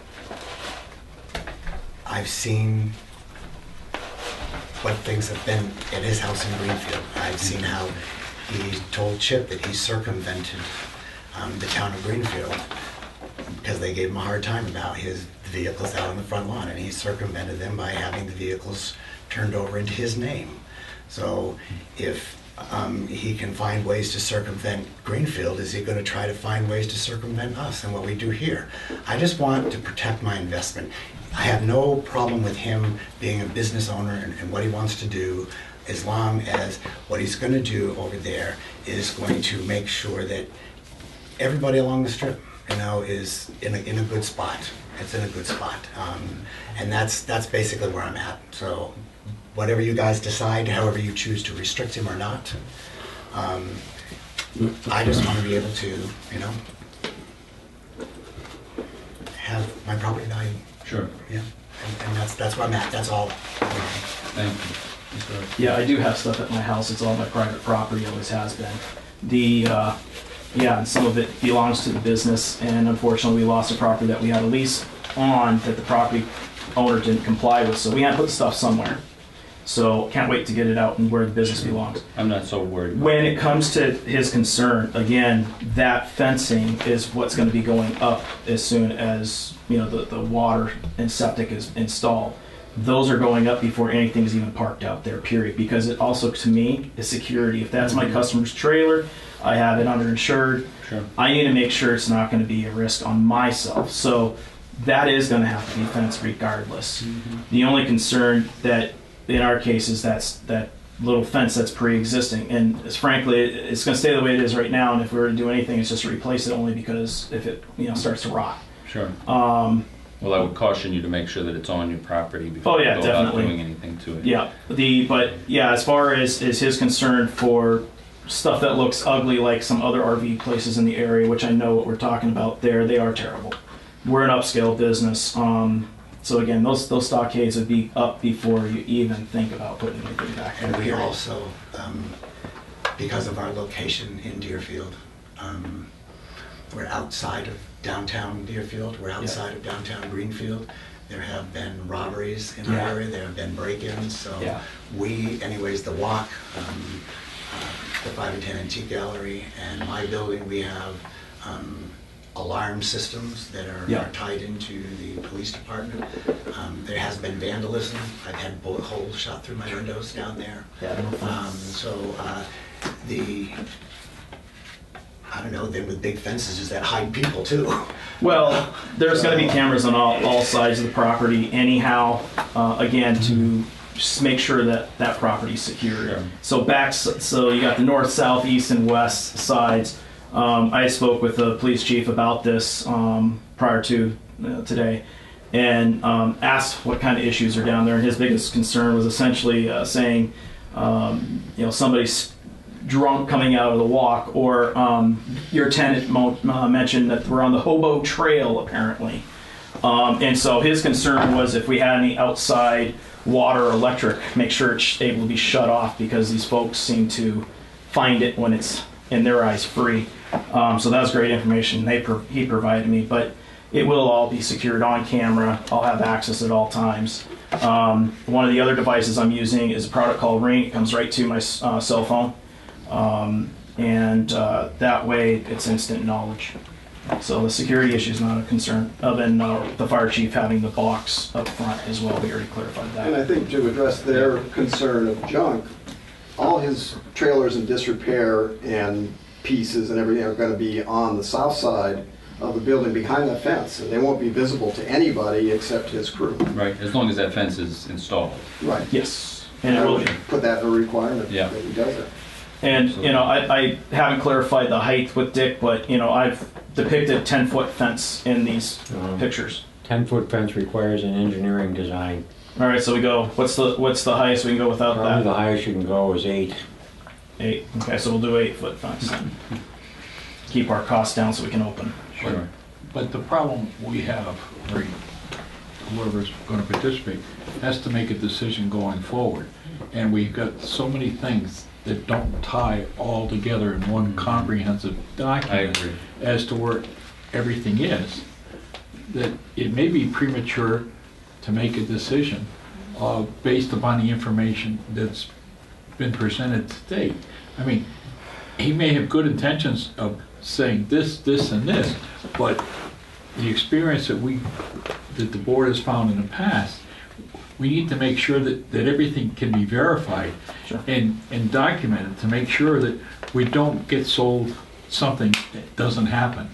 I've seen what things have been at his house in Greenfield. I've seen how he told Chip that he circumvented um, the town of Greenfield because they gave him a hard time about his vehicles out on the front lawn, and he circumvented them by having the vehicles turned over into his name. So if um, he can find ways to circumvent Greenfield, is he going to try to find ways to circumvent us and what we do here? I just want to protect my investment. I have no problem with him being a business owner and, and what he wants to do as long as what he's going to do over there is going to make sure that everybody along the strip, you know, is in a, in a good spot. It's in a good spot. Um, and that's, that's basically where I'm at. So whatever you guys decide, however you choose to restrict him or not, um, I just want to be able to, you know, have my property value. Sure. Yeah, and, and that's that's where I'm at. That's all. Thank you. Mister Rose. Yeah, I do have stuff at my house. It's all my private property, always has been. The, uh, yeah, and some of it belongs to the business, and unfortunately, we lost a property that we had a lease on that the property owner didn't comply with, so we had to put the stuff somewhere. So can't wait to get it out and where the business belongs. I'm not so worried. about When it. it comes to his concern, again, that fencing is what's going to be going up as soon as, you know, the, the water and septic is installed. Those are going up before anything is even parked out there, period. Because it also, to me, is security. If that's my customer's trailer, I have it underinsured. Sure. I need to make sure it's not going to be a risk on myself. So that is going to have to be fenced regardless. Mm-hmm. The only concern that in our case is that's that little fence that's pre-existing, and it's, frankly, it's going to stay the way it is right now. And if we were to do anything, it's just to replace it, only because if it, you know, starts to rot. Sure. Um, Well, I would caution you to make sure that it's on your property before Oh, yeah, you go about definitely. doing anything to it. yeah. The but yeah, as far as is his concern for stuff that looks ugly, like some other R V places in the area, which I know what we're talking about there, they are terrible. We're an upscale business. Um, So again, those those stockades would be up before you even think about putting anything back in. And we period. also, um, because of our location in Deerfield, um, we're outside of downtown Deerfield. We're outside of downtown Greenfield. There have been robberies in our Yeah. area. There have been break-ins. So Yeah. we, anyways, the walk, um, uh, the five and ten Antique Gallery, and my building, we have um, alarm systems that are, Yeah. are tied into the police department. Um, there has been vandalism. I've had bullet holes shot through my windows down there. Yeah, no fun. Um, so uh, the, I don't know, then with big fences, is that hide people too? Well, there's going to be cameras on all, all sides of the property anyhow, uh, again, to just make sure that that property's secure. Sure. So back, so you got the north, south, east, and west sides. Um, I spoke with the police chief about this um, prior to uh, today, and um, asked what kind of issues are down there. And his biggest concern was essentially uh, saying, um, you know, somebody's drunk coming out of the walk, or um, your tenant mo- uh, mentioned that we're on the Hobo Trail apparently. Um, and so his concern was if we had any outside water or electric, make sure it's able to be shut off, because these folks seem to find it when it's in their eyes free. Um, so that was great information they pro- he provided me, but it will all be secured on camera. I'll have access at all times. Um, one of the other devices I'm using is a product called Ring. It comes right to my uh, cell phone. Um, and uh, that way it's instant knowledge. So the security issue is not a concern, other than uh, the fire chief having the box up front as well. We already clarified that. And I think to address their concern of junk, all his trailers in disrepair and pieces and everything are going to be on the south side of the building behind that fence, and they won't be visible to anybody except his crew. Right, as long as that fence is installed. Right. Yes, and it I will would be. put that in a requirement Yeah. that he does it. And, you know, I, I haven't clarified the height with Dick, but, you know, I've depicted ten-foot fence in these Um, pictures. ten-foot fence requires an engineering design. All right, so we go, what's the what's the highest we can go without Probably the that? highest you can go is eight. Eight. Okay, so we'll do eight-foot fence then. Keep our costs down so we can open. Sure. But the problem we have, or whoever's going to participate, has to make a decision going forward. And we've got so many things that don't tie all together in one comprehensive I document agree. as to where everything is, that it may be premature to make a decision uh, based upon the information that's been presented to date. I mean, he may have good intentions of saying this, this, and this, but the experience that we, that the board has found in the past, we need to make sure that, that everything can be verified Sure. and, and documented to make sure that we don't get sold something that doesn't happen.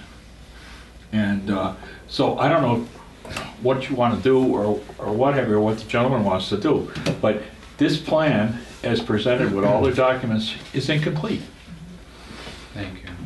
And uh, so I don't know what you want to do or, or whatever, what the gentleman wants to do, but this plan, as presented with all the documents, is incomplete. Thank you.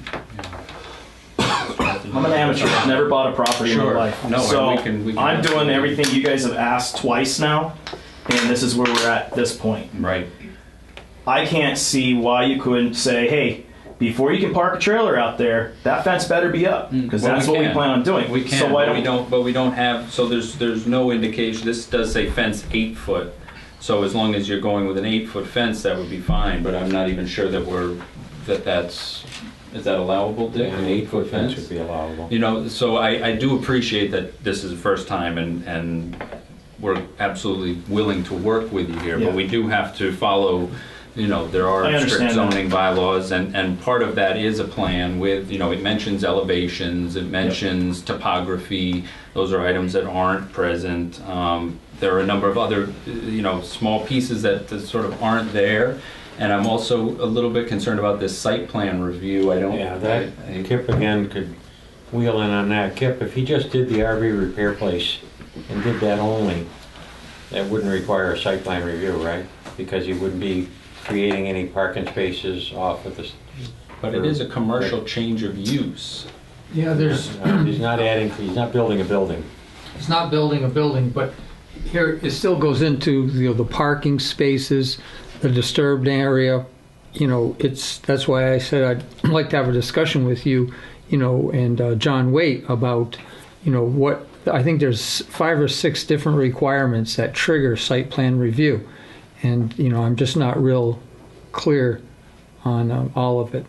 I'm an amateur. I've never bought a property in my Sure. life. No, and so we can- we can I'm doing absolutely- everything you guys have asked twice now, and this is where we're at this point. Right. I can't see why you couldn't say, hey, before you can park a trailer out there, that fence better be up, because Well, that's we what we can. plan on doing. We can, so why but we don't don't, but we don't have, so there's, there's no indication, this does say fence eight foot. So as long as you're going with an eight foot fence, that would be fine, but I'm not even sure that we're, that that's, is that allowable, Dick? An eight foot fence? Should be allowable. You know, so I, I do appreciate that this is the first time and, and we're absolutely willing to work with you here, Yeah. but we do have to follow, you know, there I are strict understand that. zoning bylaws and, and part of that is a plan with, you know, it mentions elevations, it mentions topography, those are items that aren't present. Um, there are a number of other, you know, small pieces that, that sort of aren't there. And I'm also a little bit concerned about this site plan review. I don't. Yeah, that, I- I- Kip again could wheel in on that. Kip, if he just did the R V repair place and did that only, that wouldn't require a site plan review, right? Because he wouldn't be creating any parking spaces off of this. But it is a commercial change of use. Yeah, there's, He's not adding, he's not building a building. it's not building a building, but here, it still goes into, you know, the parking spaces, the disturbed area, you know, it's, that's why I said I'd like to have a discussion with you, you know, and uh, John Waite about, you know, what, I think there's five or six different requirements that trigger site plan review. And, you know, I'm just not real clear on uh, all of it.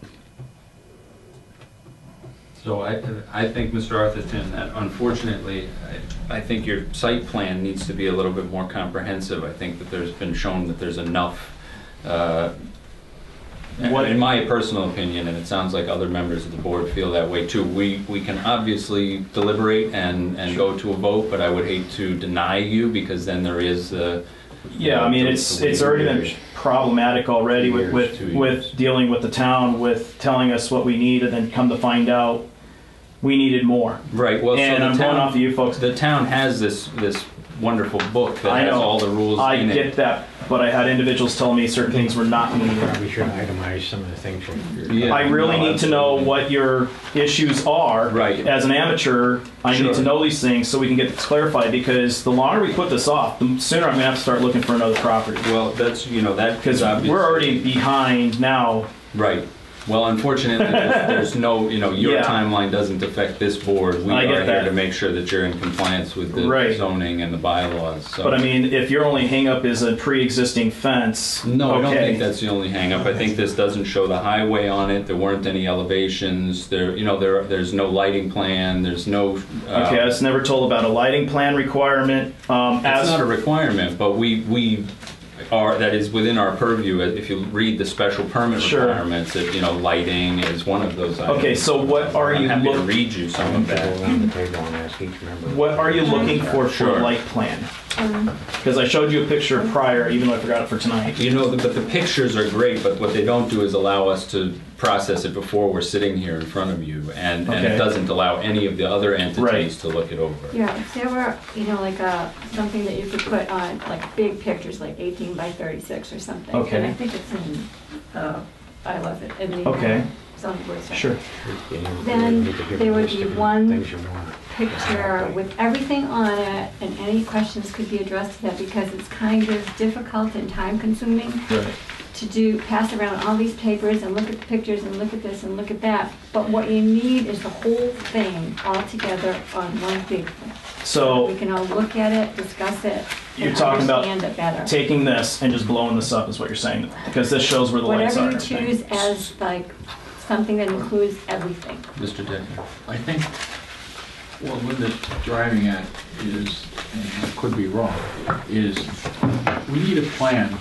So I, I think, Mister Arthurton, that unfortunately, I, I think your site plan needs to be a little bit more comprehensive. I think that there's been shown that there's enough, uh, What- in my personal opinion, and it sounds like other members of the board feel that way too, we, we can obviously deliberate and, and go to a vote, but I would hate to deny you because then there is uh Yeah, I mean, it's, it's already been problematic already with, Years, with, two with years. dealing with the town, with telling us what we need, and then come to find out we needed more. Right, well, so And the I'm going off town, of you folks. the town has this, this wonderful book that I has know. all the rules I in get it. that, but I had individuals telling me certain things were not needed. Probably should itemize some of the things. you're- Yeah. I really no, need to know absolutely. what your issues are. Right. As an amateur, I need Sure. to know these things so we can get this clarified, because the longer we put this off, the sooner I'm gonna have to start looking for another property. Well, that's, you know, that Because is obvious. we're already behind now. Right. Well, unfortunately, there's, there's no, you know, your Yeah. timeline doesn't affect this board. We I get are here that. to make sure that you're in compliance with the Right. zoning and the bylaws, so. But I mean, if your only hangup is a pre-existing fence, No, I don't okay. think that's the only hangup. I think this doesn't show the highway on it. There weren't any elevations. There, you know, there, there's no lighting plan. There's no. uh, Okay, I was never told about a lighting plan requirement. Um, That's as not a requirement, but we, we are, that is within our purview. If you read the special permit Sure. requirements, that, you know, lighting is one of those items. Okay, so what are I'm you happy to look- read you some of Go that. around the table and ask each member. what are you looking for for Sure. a light plan? Um, Because I showed you a picture prior, even though I forgot it for tonight. You know, but the pictures are great, but what they don't do is allow us to process it before we're sitting here in front of you. And, and it Okay. doesn't allow any of the other Right. entities to look it over. Yeah, if there were, you know, like a, something that you could put on, like big pictures, like eighteen by thirty-six or something. Okay. And I think it's in, uh, I love it, in the. uh, Okay. zoning board section. Sure. Then You could give there a would list be of one things you want. picture with everything on it, and any questions could be addressed to that, because it's kind of difficult and time consuming Right. to do, pass around all these papers and look at the pictures and look at this and look at that. But what you need is the whole thing all together on one big thing. So We can all look at it, discuss it, You're and talking about understand it better. taking this and just blowing this up is what you're saying, because this shows where the lights are. Whatever and you everything. choose as like something that includes everything. Mister Decker? I think what Linda's driving at is, and I could be wrong, is we need a plan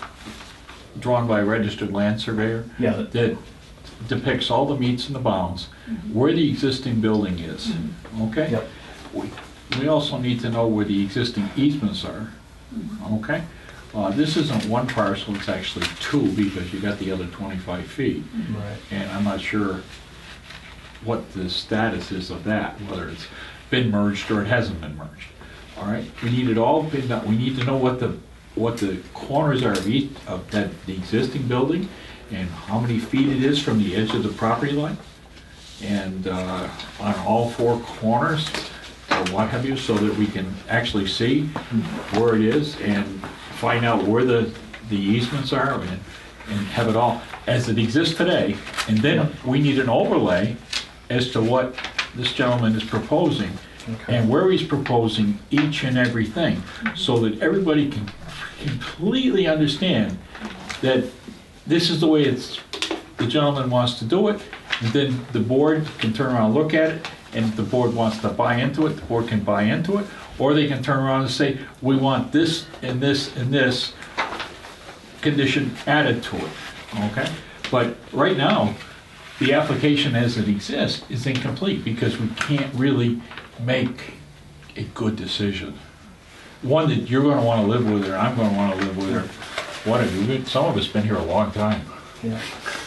drawn by a registered land surveyor Yeah, that- that depicts all the meets and the bounds, where the existing building is, okay? Yep. We- We also need to know where the existing easements are, okay? Uh, This isn't one parcel, it's actually two, because you got the other twenty-five feet. Right. And I'm not sure what the status is of that, whether it's been merged or it hasn't been merged. All right, we need it all been done, we need to know what the what the corners are of each, of that, the existing building, and how many feet it is from the edge of the property line, and uh, on all four corners, or what have you, so that we can actually see where it is and find out where the, the easements are, and, and have it all as it exists today. And then we need an overlay as to what this gentleman is proposing, okay, and where he's proposing each and everything, so that everybody can completely understand that this is the way it's, the gentleman wants to do it, and then the board can turn around and look at it, and if the board wants to buy into it, the board can buy into it, or they can turn around and say, we want this and this and this condition added to it, okay? But right now, the application as it exists is incomplete, because we can't really make a good decision. One that you're gonna wanna live with, or I'm gonna wanna live with, or what have you, some of us been here a long time. Yeah.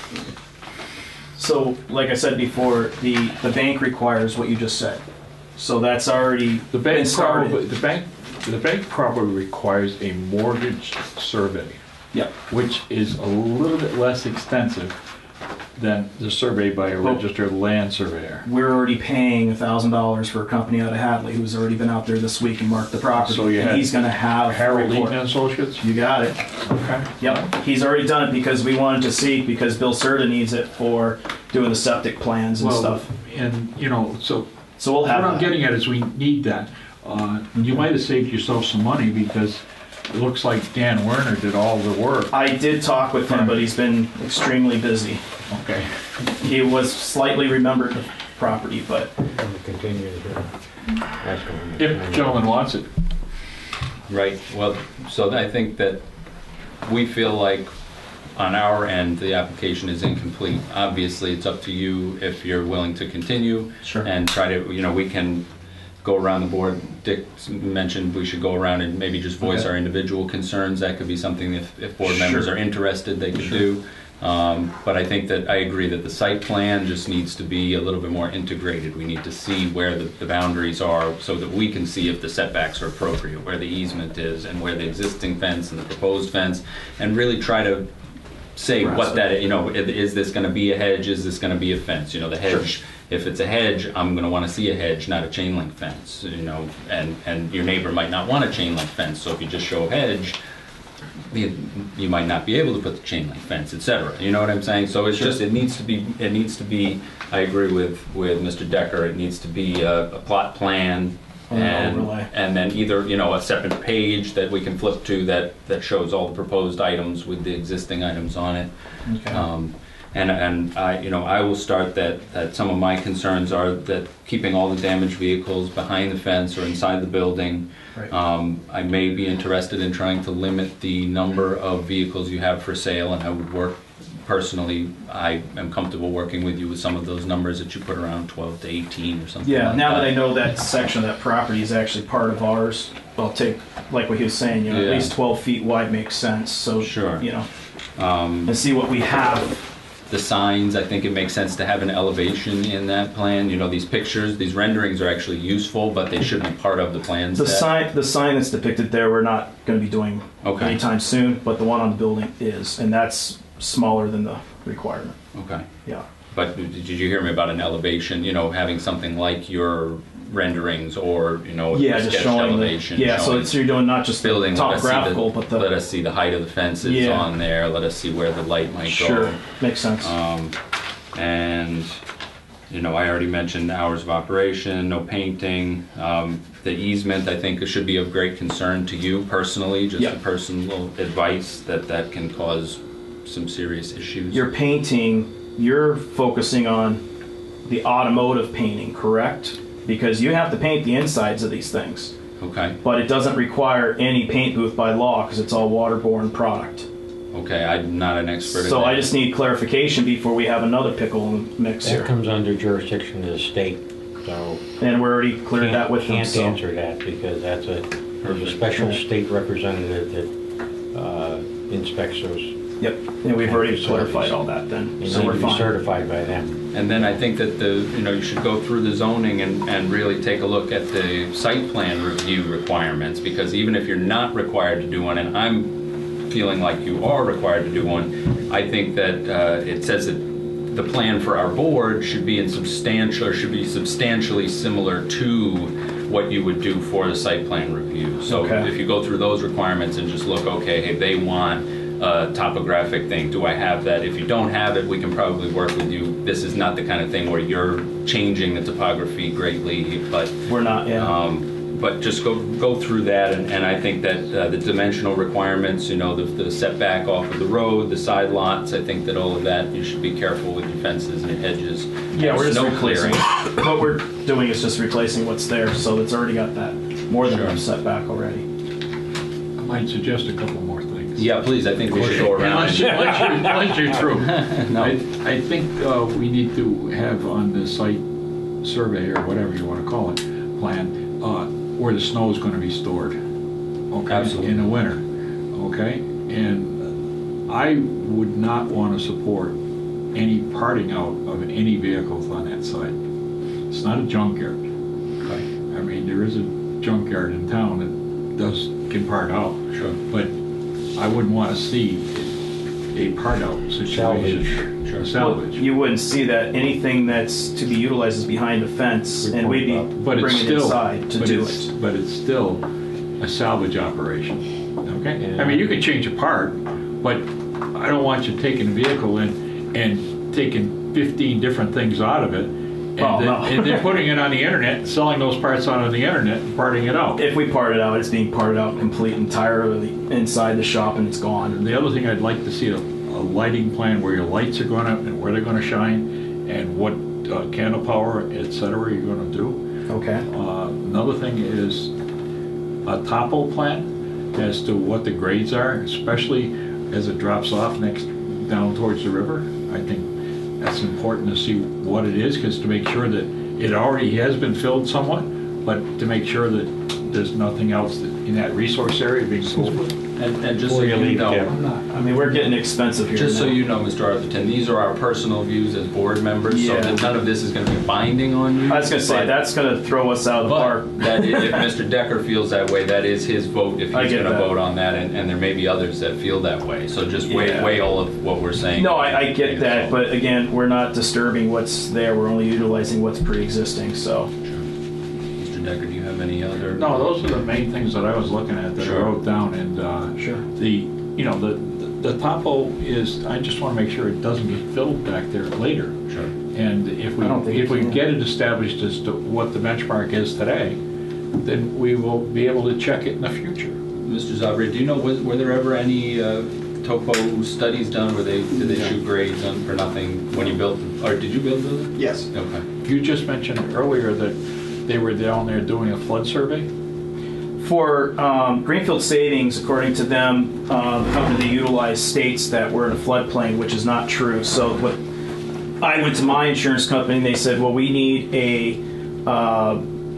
So, like I said before, the, the bank requires what you just said. So that's already The been bank started. probably, the bank, the bank probably requires a mortgage survey, Yep. which is a little bit less extensive than the survey by a Well, registered land surveyor. We're already paying a thousand dollars for a company out of Hadley who's already been out there this week and marked the property. So you and had he's gonna have a Harold report. Eaton and Associates? You got it. Okay. Yep, he's already done it because we wanted to see, because Bill Serta needs it for doing the septic plans and Well, stuff. and, you know, so So we'll have what I'm that. getting at is we need that. Uh, You might have saved yourself some money, because it looks like Dan Werner did all the work. I did talk with him, but he's been extremely busy. Okay. He was slightly remembered the property, but I'm gonna continue to ask him. If the gentleman wants it. Right, well, so I think that we feel like on our end, the application is incomplete. Obviously, it's up to you if you're willing to continue. Sure. And try to, you know, we can go around the board. Dick mentioned we should go around and maybe just voice Okay. our individual concerns. That could be something, if, if board members Sure. are interested, they could Sure. do. Um, But I think that I agree that the site plan just needs to be a little bit more integrated. We need to see where the, the boundaries are, so that we can see if the setbacks are appropriate, where the easement is, and where the existing fence and the proposed fence, and really try to say Grasp what it. that, you know, i- is this gonna be a hedge, is this gonna be a fence? You know, the hedge, if it's a hedge, I'm gonna wanna see a hedge, not a chain link fence, you know, and, and your neighbor might not want a chain link fence, so if you just show a hedge, you, you might not be able to put the chain link fence, et cetera. You know what I'm saying? So it's Sure. just, it needs to be, it needs to be, I agree with, with Mister Decker, it needs to be a, a plot plan, Or an and, overlay. and then either, you know, a separate page that we can flip to that, that shows all the proposed items with the existing items on it. Okay. Um, And, and I, you know, I will start that, that some of my concerns are that keeping all the damaged vehicles behind the fence or inside the building. Right. Um, I may be interested in trying to limit the number of vehicles you have for sale, and I would work, personally, I am comfortable working with you with some of those numbers that you put around twelve to eighteen or something like Yeah, that. now that I know that section of that property is actually part of ours, I'll take, like what he was saying, you know, at Yeah. least twelve feet wide makes sense, so, Sure. you know, Um, and see what we have. The signs, I think it makes sense to have an elevation in that plan. You know, these pictures, these renderings are actually useful, but they should be part of the plan The set. sign, the sign that's depicted there, we're not gonna be doing Okay. anytime soon, but the one on the building is, and that's smaller than the requirement, Okay. yeah. But did you hear me about an elevation, you know, having something like your renderings, or, you know, Yeah, a just sketched showing, the- elevation? yeah, so showing it's, you're doing not just the building, let us see the- topographical, but Let the, us see the height of the fences Yeah. on there, let us see where the light might go. sure, makes sense. Um, and, you know, I already mentioned hours of operation, no painting. Um, the easement, I think, should be of great concern to you personally, just Yeah. a personal advice that that can cause some serious issues. You're painting, you're focusing on the automotive painting, correct? Because you have to paint the insides of these things, Okay, but it doesn't require any paint booth by law because it's all waterborne product. okay, I'm not an expert in So that. I just need clarification before we have another pickle in the mix That here. comes under jurisdiction of the state, so. And we're already cleared can't- that with them, Can't so. answer that, because that's a, there's a special state representative that uh, inspects those Yep, and we've already clarified all that then, You so need we're to be fine. certified by them. And then I think that the, you know, you should go through the zoning and, and really take a look at the site plan review requirements, because even if you're not required to do one, and I'm feeling like you are required to do one, I think that uh, it says that the plan for our board should be in substantial, or should be substantially similar to what you would do for the site plan review. So Okay. if you go through those requirements and just look, okay, hey, they want a topographic thing, do I have that? If you don't have it, we can probably work with you. This is not the kind of thing where you're changing the topography greatly, but We're not, yeah. um, but just go go through that, and, and I think that uh, the dimensional requirements, you know, the, the setback off of the road, the side lots, I think that all of that, you should be careful with your fences and your hedges. Yeah, we're just Snow replacing. clearing. What we're doing is just replacing what's there, so it's already got that more than Sure. enough setback already. I might suggest a couple more things. Yeah, please, I think we should go around. Unless you- unless you're unless you're through. No. I, I think uh, we need to have on the site survey, or whatever you want to call it, plan, uh, where the snow is going to be stored. Okay, Absolutely. in the winter, okay? And I would not want to support any parting out of any vehicles on that site. It's not a junkyard. Okay? I mean, there is a junkyard in town that does, can part out. Sure. But I wouldn't want to see a part out situation. Sure. Salvage. You wouldn't see that. Anything that's to be utilized is behind the fence, and we'd be But it's bringing it still, inside to but do it's, it. but it's still a salvage operation, okay? I mean, you can change a part, but I don't want you taking a vehicle in and taking fifteen different things out of it, and Oh, then, no. and then putting it on the internet, selling those parts out on the internet and parting it out. If we part it out, it's being parted out complete entirely inside the shop, and it's gone. And the other thing, I'd like to see a, a lighting plan where your lights are gonna, and where they're gonna shine, and what uh, candle power, et cetera, you're gonna do. Okay. Uh, Another thing is a topo plan as to what the grades are, especially as it drops off next, down towards the river. I think that's important to see what it is, because to make sure that it already has been filled somewhat, but to make sure that there's nothing else that- in that resource area being sold. And, and just so Before you you leave, know, Jim. I mean, we're getting expensive here. just so now. you know, Mister Arthurton, these are our personal views as board members, so Yeah. that none of this is going to be binding on you. I was gonna say, but- that's gonna throw us out of the park. But that is, if Mister Decker feels that way, that is his vote if I he's get going to that. vote on that, and, and there may be others that feel that way. So just weigh, Yeah. weigh all of what we're saying. No, I, I get Yeah, that, so- but again, we're not disturbing what's there, we're only utilizing what's pre-existing, so. Mister Decker, do you have any other? No, those are the main things that I was looking at that I Sure. wrote down, and uh, Sure. the, you know, the, the topo is, I just want to make sure it doesn't get filled back there later. Sure. And if we, I don't think if it we can. get it established as to what the benchmark is today, then we will be able to check it in the future. Mister Zabri, do you know, was, were there ever any uh, topo studies done where they, did they shoot grades on, for nothing when you built, or did you build it? Yes. Okay. You just mentioned earlier that they were down there doing a flood survey? For um, Greenfield Savings, according to them, uh, the company they utilize states that we're in a floodplain, which is not true. So what I went to my insurance company, and they said, well, we need a uh,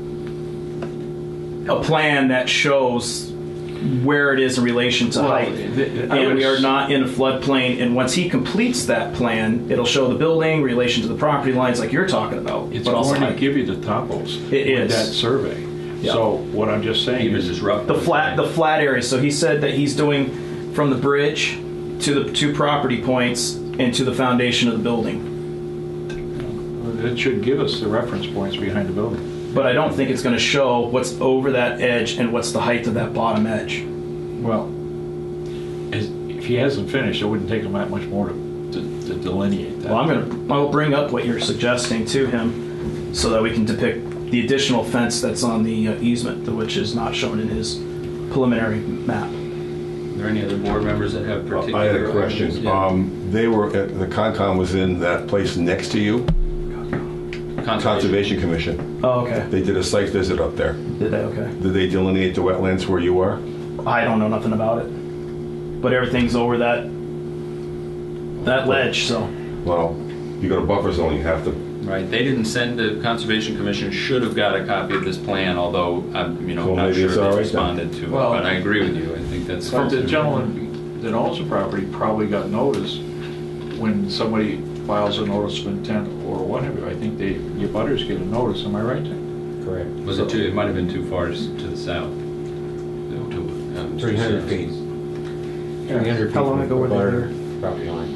a plan that shows where it is in relation to Well, height. th- I And we was- are not in a floodplain, and once he completes that plan, it'll show the building, relation to the property lines like you're talking about. It's but also going to height. give you the topos. It with is. that survey. Yeah. So what I'm just saying Even is, just rough. The flat, the flat area. So he said that he's doing from the bridge to the two property points and to the foundation of the building. it should give us the reference points behind the building. But I don't think it's going to show what's over that edge and what's the height of that bottom edge. Well, as- if he hasn't finished, it wouldn't take him that much more to, to, to delineate that. Well, I'm going to, I'll bring up what you're suggesting to him so that we can depict the additional fence that's on the uh, easement, which is not shown in his preliminary map. Are there any other board members that have particular? I had a question. items? Yeah. Um, They were, uh, the Concom was in that place next to you, Conservation Commission. Oh, okay. They did a site visit up there. Did they? Okay. Did they delineate the wetlands where you were? I don't know nothing about it. But everything's over that that ledge, so. Well, you got a buffer zone, you have to, Right, they didn't send, the Conservation Commission should have got a copy of this plan, although I'm, you know, Well, not maybe sure it's if all they right then. responded to it, Well- but I agree with you, I think that's. But the gentleman that owns the property probably got notice when somebody files a notice of intent or whatever. I think they, your butters get a notice, am I right? Correct. Was it too, it might have been too far to s- to the south. No, to, um, three hundred to- feet. three hundred feet How long from ago the were they butter there? property line.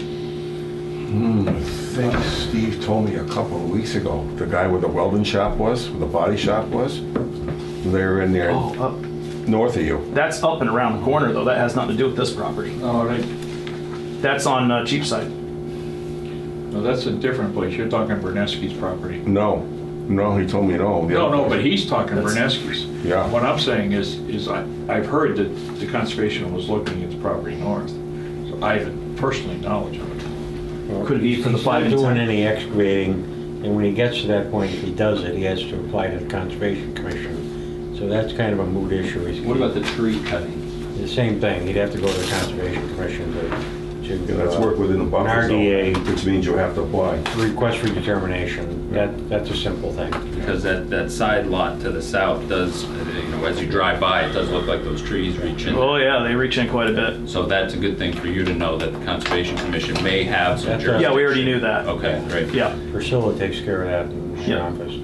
Hmm, I think Steve told me a couple of weeks ago, the guy where the welding shop was, where the body shop was, they were in there Oh, up. north of you. That's up and around the corner, though. That has nothing to do with this property. Oh, right. That's on uh, Cheapside. No, that's a different place. You're talking Berneski's property. No, no, he told me no. The No, other no, place. but he's talking That's- Berneski's. Yeah. What I'm saying is, is I, I've heard that the conservation was looking at the property north. So I haven't personally knowledge of it. Could be for the He's five not and doing ten. any excavating, and when he gets to that point, if he does it, he has to apply to the Conservation Commission. So that's kind of a moot issue. He's- What about the tree cutting? The same thing, he'd have to go to the Conservation Commission to, to. Yeah, that's uh, work within the buffer An R D A, zone, which means you have to apply. request for determination, that, that's a simple thing. Because that, that side lot to the south does, uh, you know, as you drive by, it does look like those trees reach in. Oh, yeah, they reach in quite a bit. So that's a good thing for you to know, that the Conservation Commission may have some That's right. jurisdiction. Yeah, we already knew that. Okay, great. Yeah. Priscilla takes care of that in her Yeah. office.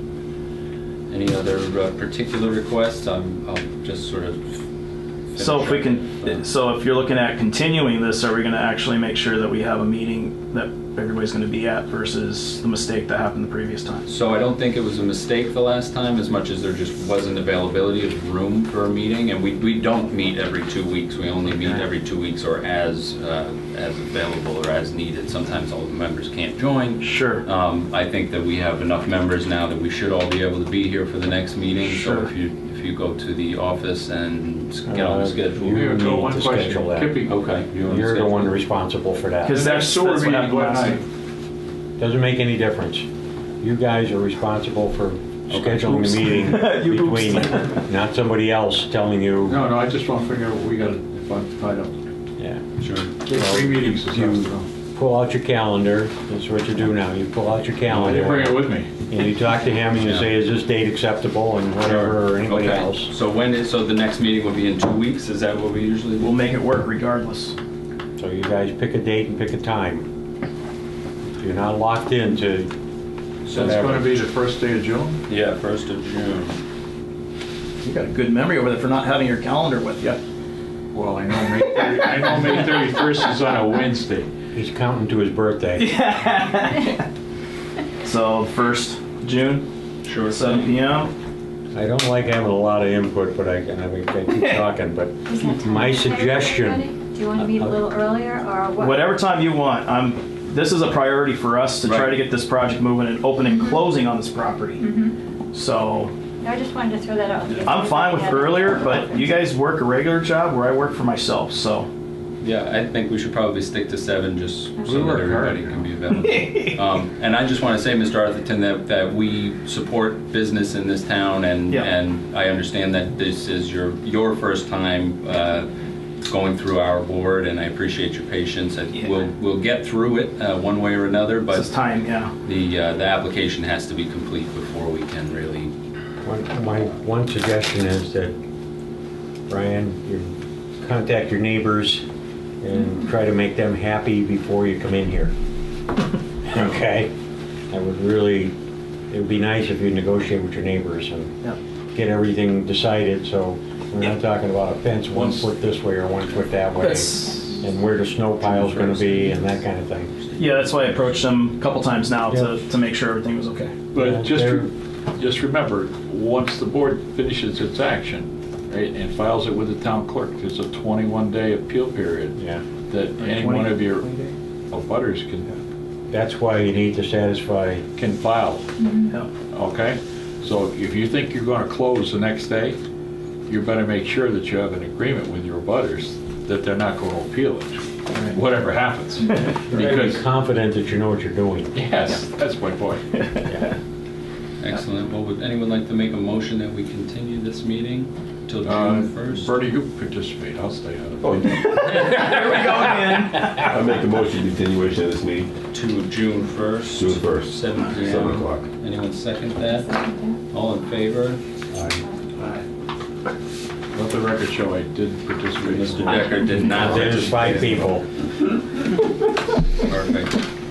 Any other uh, particular requests? I'm, I'll just sort of. So if we finish can, up. so if you're looking at continuing this, are we going to actually make sure that we have a meeting that everybody's going to be at versus the mistake that happened the previous time? So I don't think it was a mistake the last time, as much as there just wasn't availability of room for a meeting, and we, we don't meet every two weeks. We only meet every two weeks or as, uh, as available or as needed. Sometimes all the members can't join. Sure. Um, I think that we have enough members now that we should all be able to be here for the next meeting. So Sure. if you, if you go to the office and s- get on Uh, the schedule. you Here, need go, one to question. schedule that. Kippy. Okay. you want to You're the schedule one it? responsible for that. Because And that's, that sewer that's what meeting, happened what last night? time. Doesn't make any difference. You guys are responsible for scheduling Oops. the meeting You between, oops. not somebody else telling you. No, no, I just want to figure out what we got to, if I'm tied up. Yeah. Sure. Three meetings this You afternoon. pull out your calendar, that's what you do now, you pull out your I calendar. didn't bring it with me. And you talk to him and you Yeah. say, is this date acceptable, and whatever, or anybody Okay. else. So when is, so the next meeting will be in two weeks? Is that what we usually do? We'll make it work regardless. So you guys pick a date and pick a time. You're not locked into So it's going to be the first day of June? Yeah, first of June. You got a good memory over there for not having your calendar with you. Well, I know May, thirty I know May thirty-first is on a Wednesday. He's counting to his birthday. So first June, Sure. seven P M. I don't like having a lot of input, but I, I mean, I keep talking, but Is that time my okay with suggestion, everybody? Do you want to meet a little earlier, or what? Whatever time you want. I'm. This is a priority for us to try Right. to get this project moving and open and closing on this property. So I just wanted to throw that out. I'm fine with earlier, but you guys work a regular job where I work for myself. So Yeah, I think we should probably stick to seven, just so that work everybody hard. can be available. Um, And I just want to say, Mister Arthurton, that, that we support business in this town, and, Yeah. and I understand that this is your, your first time uh, going through our board, and I appreciate your patience. And Yeah. We'll, we'll get through it uh, one way or another, this is but time. Yeah. the, uh, the application has to be complete before we can really. one, my, one suggestion is that, Brian, you contact your neighbors and try to make them happy before you come in here. Okay? I would really, it would be nice if you negotiate with your neighbors and Yep. get everything decided, so we're Yep. not talking about a fence one Once- foot this way or one foot that way, That's, and where the snow pile's gonna be and that kind of thing. yeah, that's why I approached them a couple times now to, Yeah. to make sure everything was okay. Yeah, But just, they're- re- just remember, once the board finishes its action, right, and files it with the town clerk, there's a twenty-one day appeal period Yeah, that any one of your abutters can, that's why you need to satisfy, can file, Yeah. okay? So if you think you're gonna close the next day, you better make sure that you have an agreement with your abutters that they're not gonna appeal it, whatever happens. you gotta be Because, confident that you know what you're doing. yes, that's my point. Yeah. Excellent. Well, would anyone like to make a motion that we continue this meeting till Uh, June first? Bertie, you participate, I'll stay out of Oh, it. There we go again. I make the motion continuation of this meeting, To June first? June first, seven P M. seven o'clock. Anyone second that? All in favor? the record show I did participate. Mister Decker did not There's five participate. people. Perfect.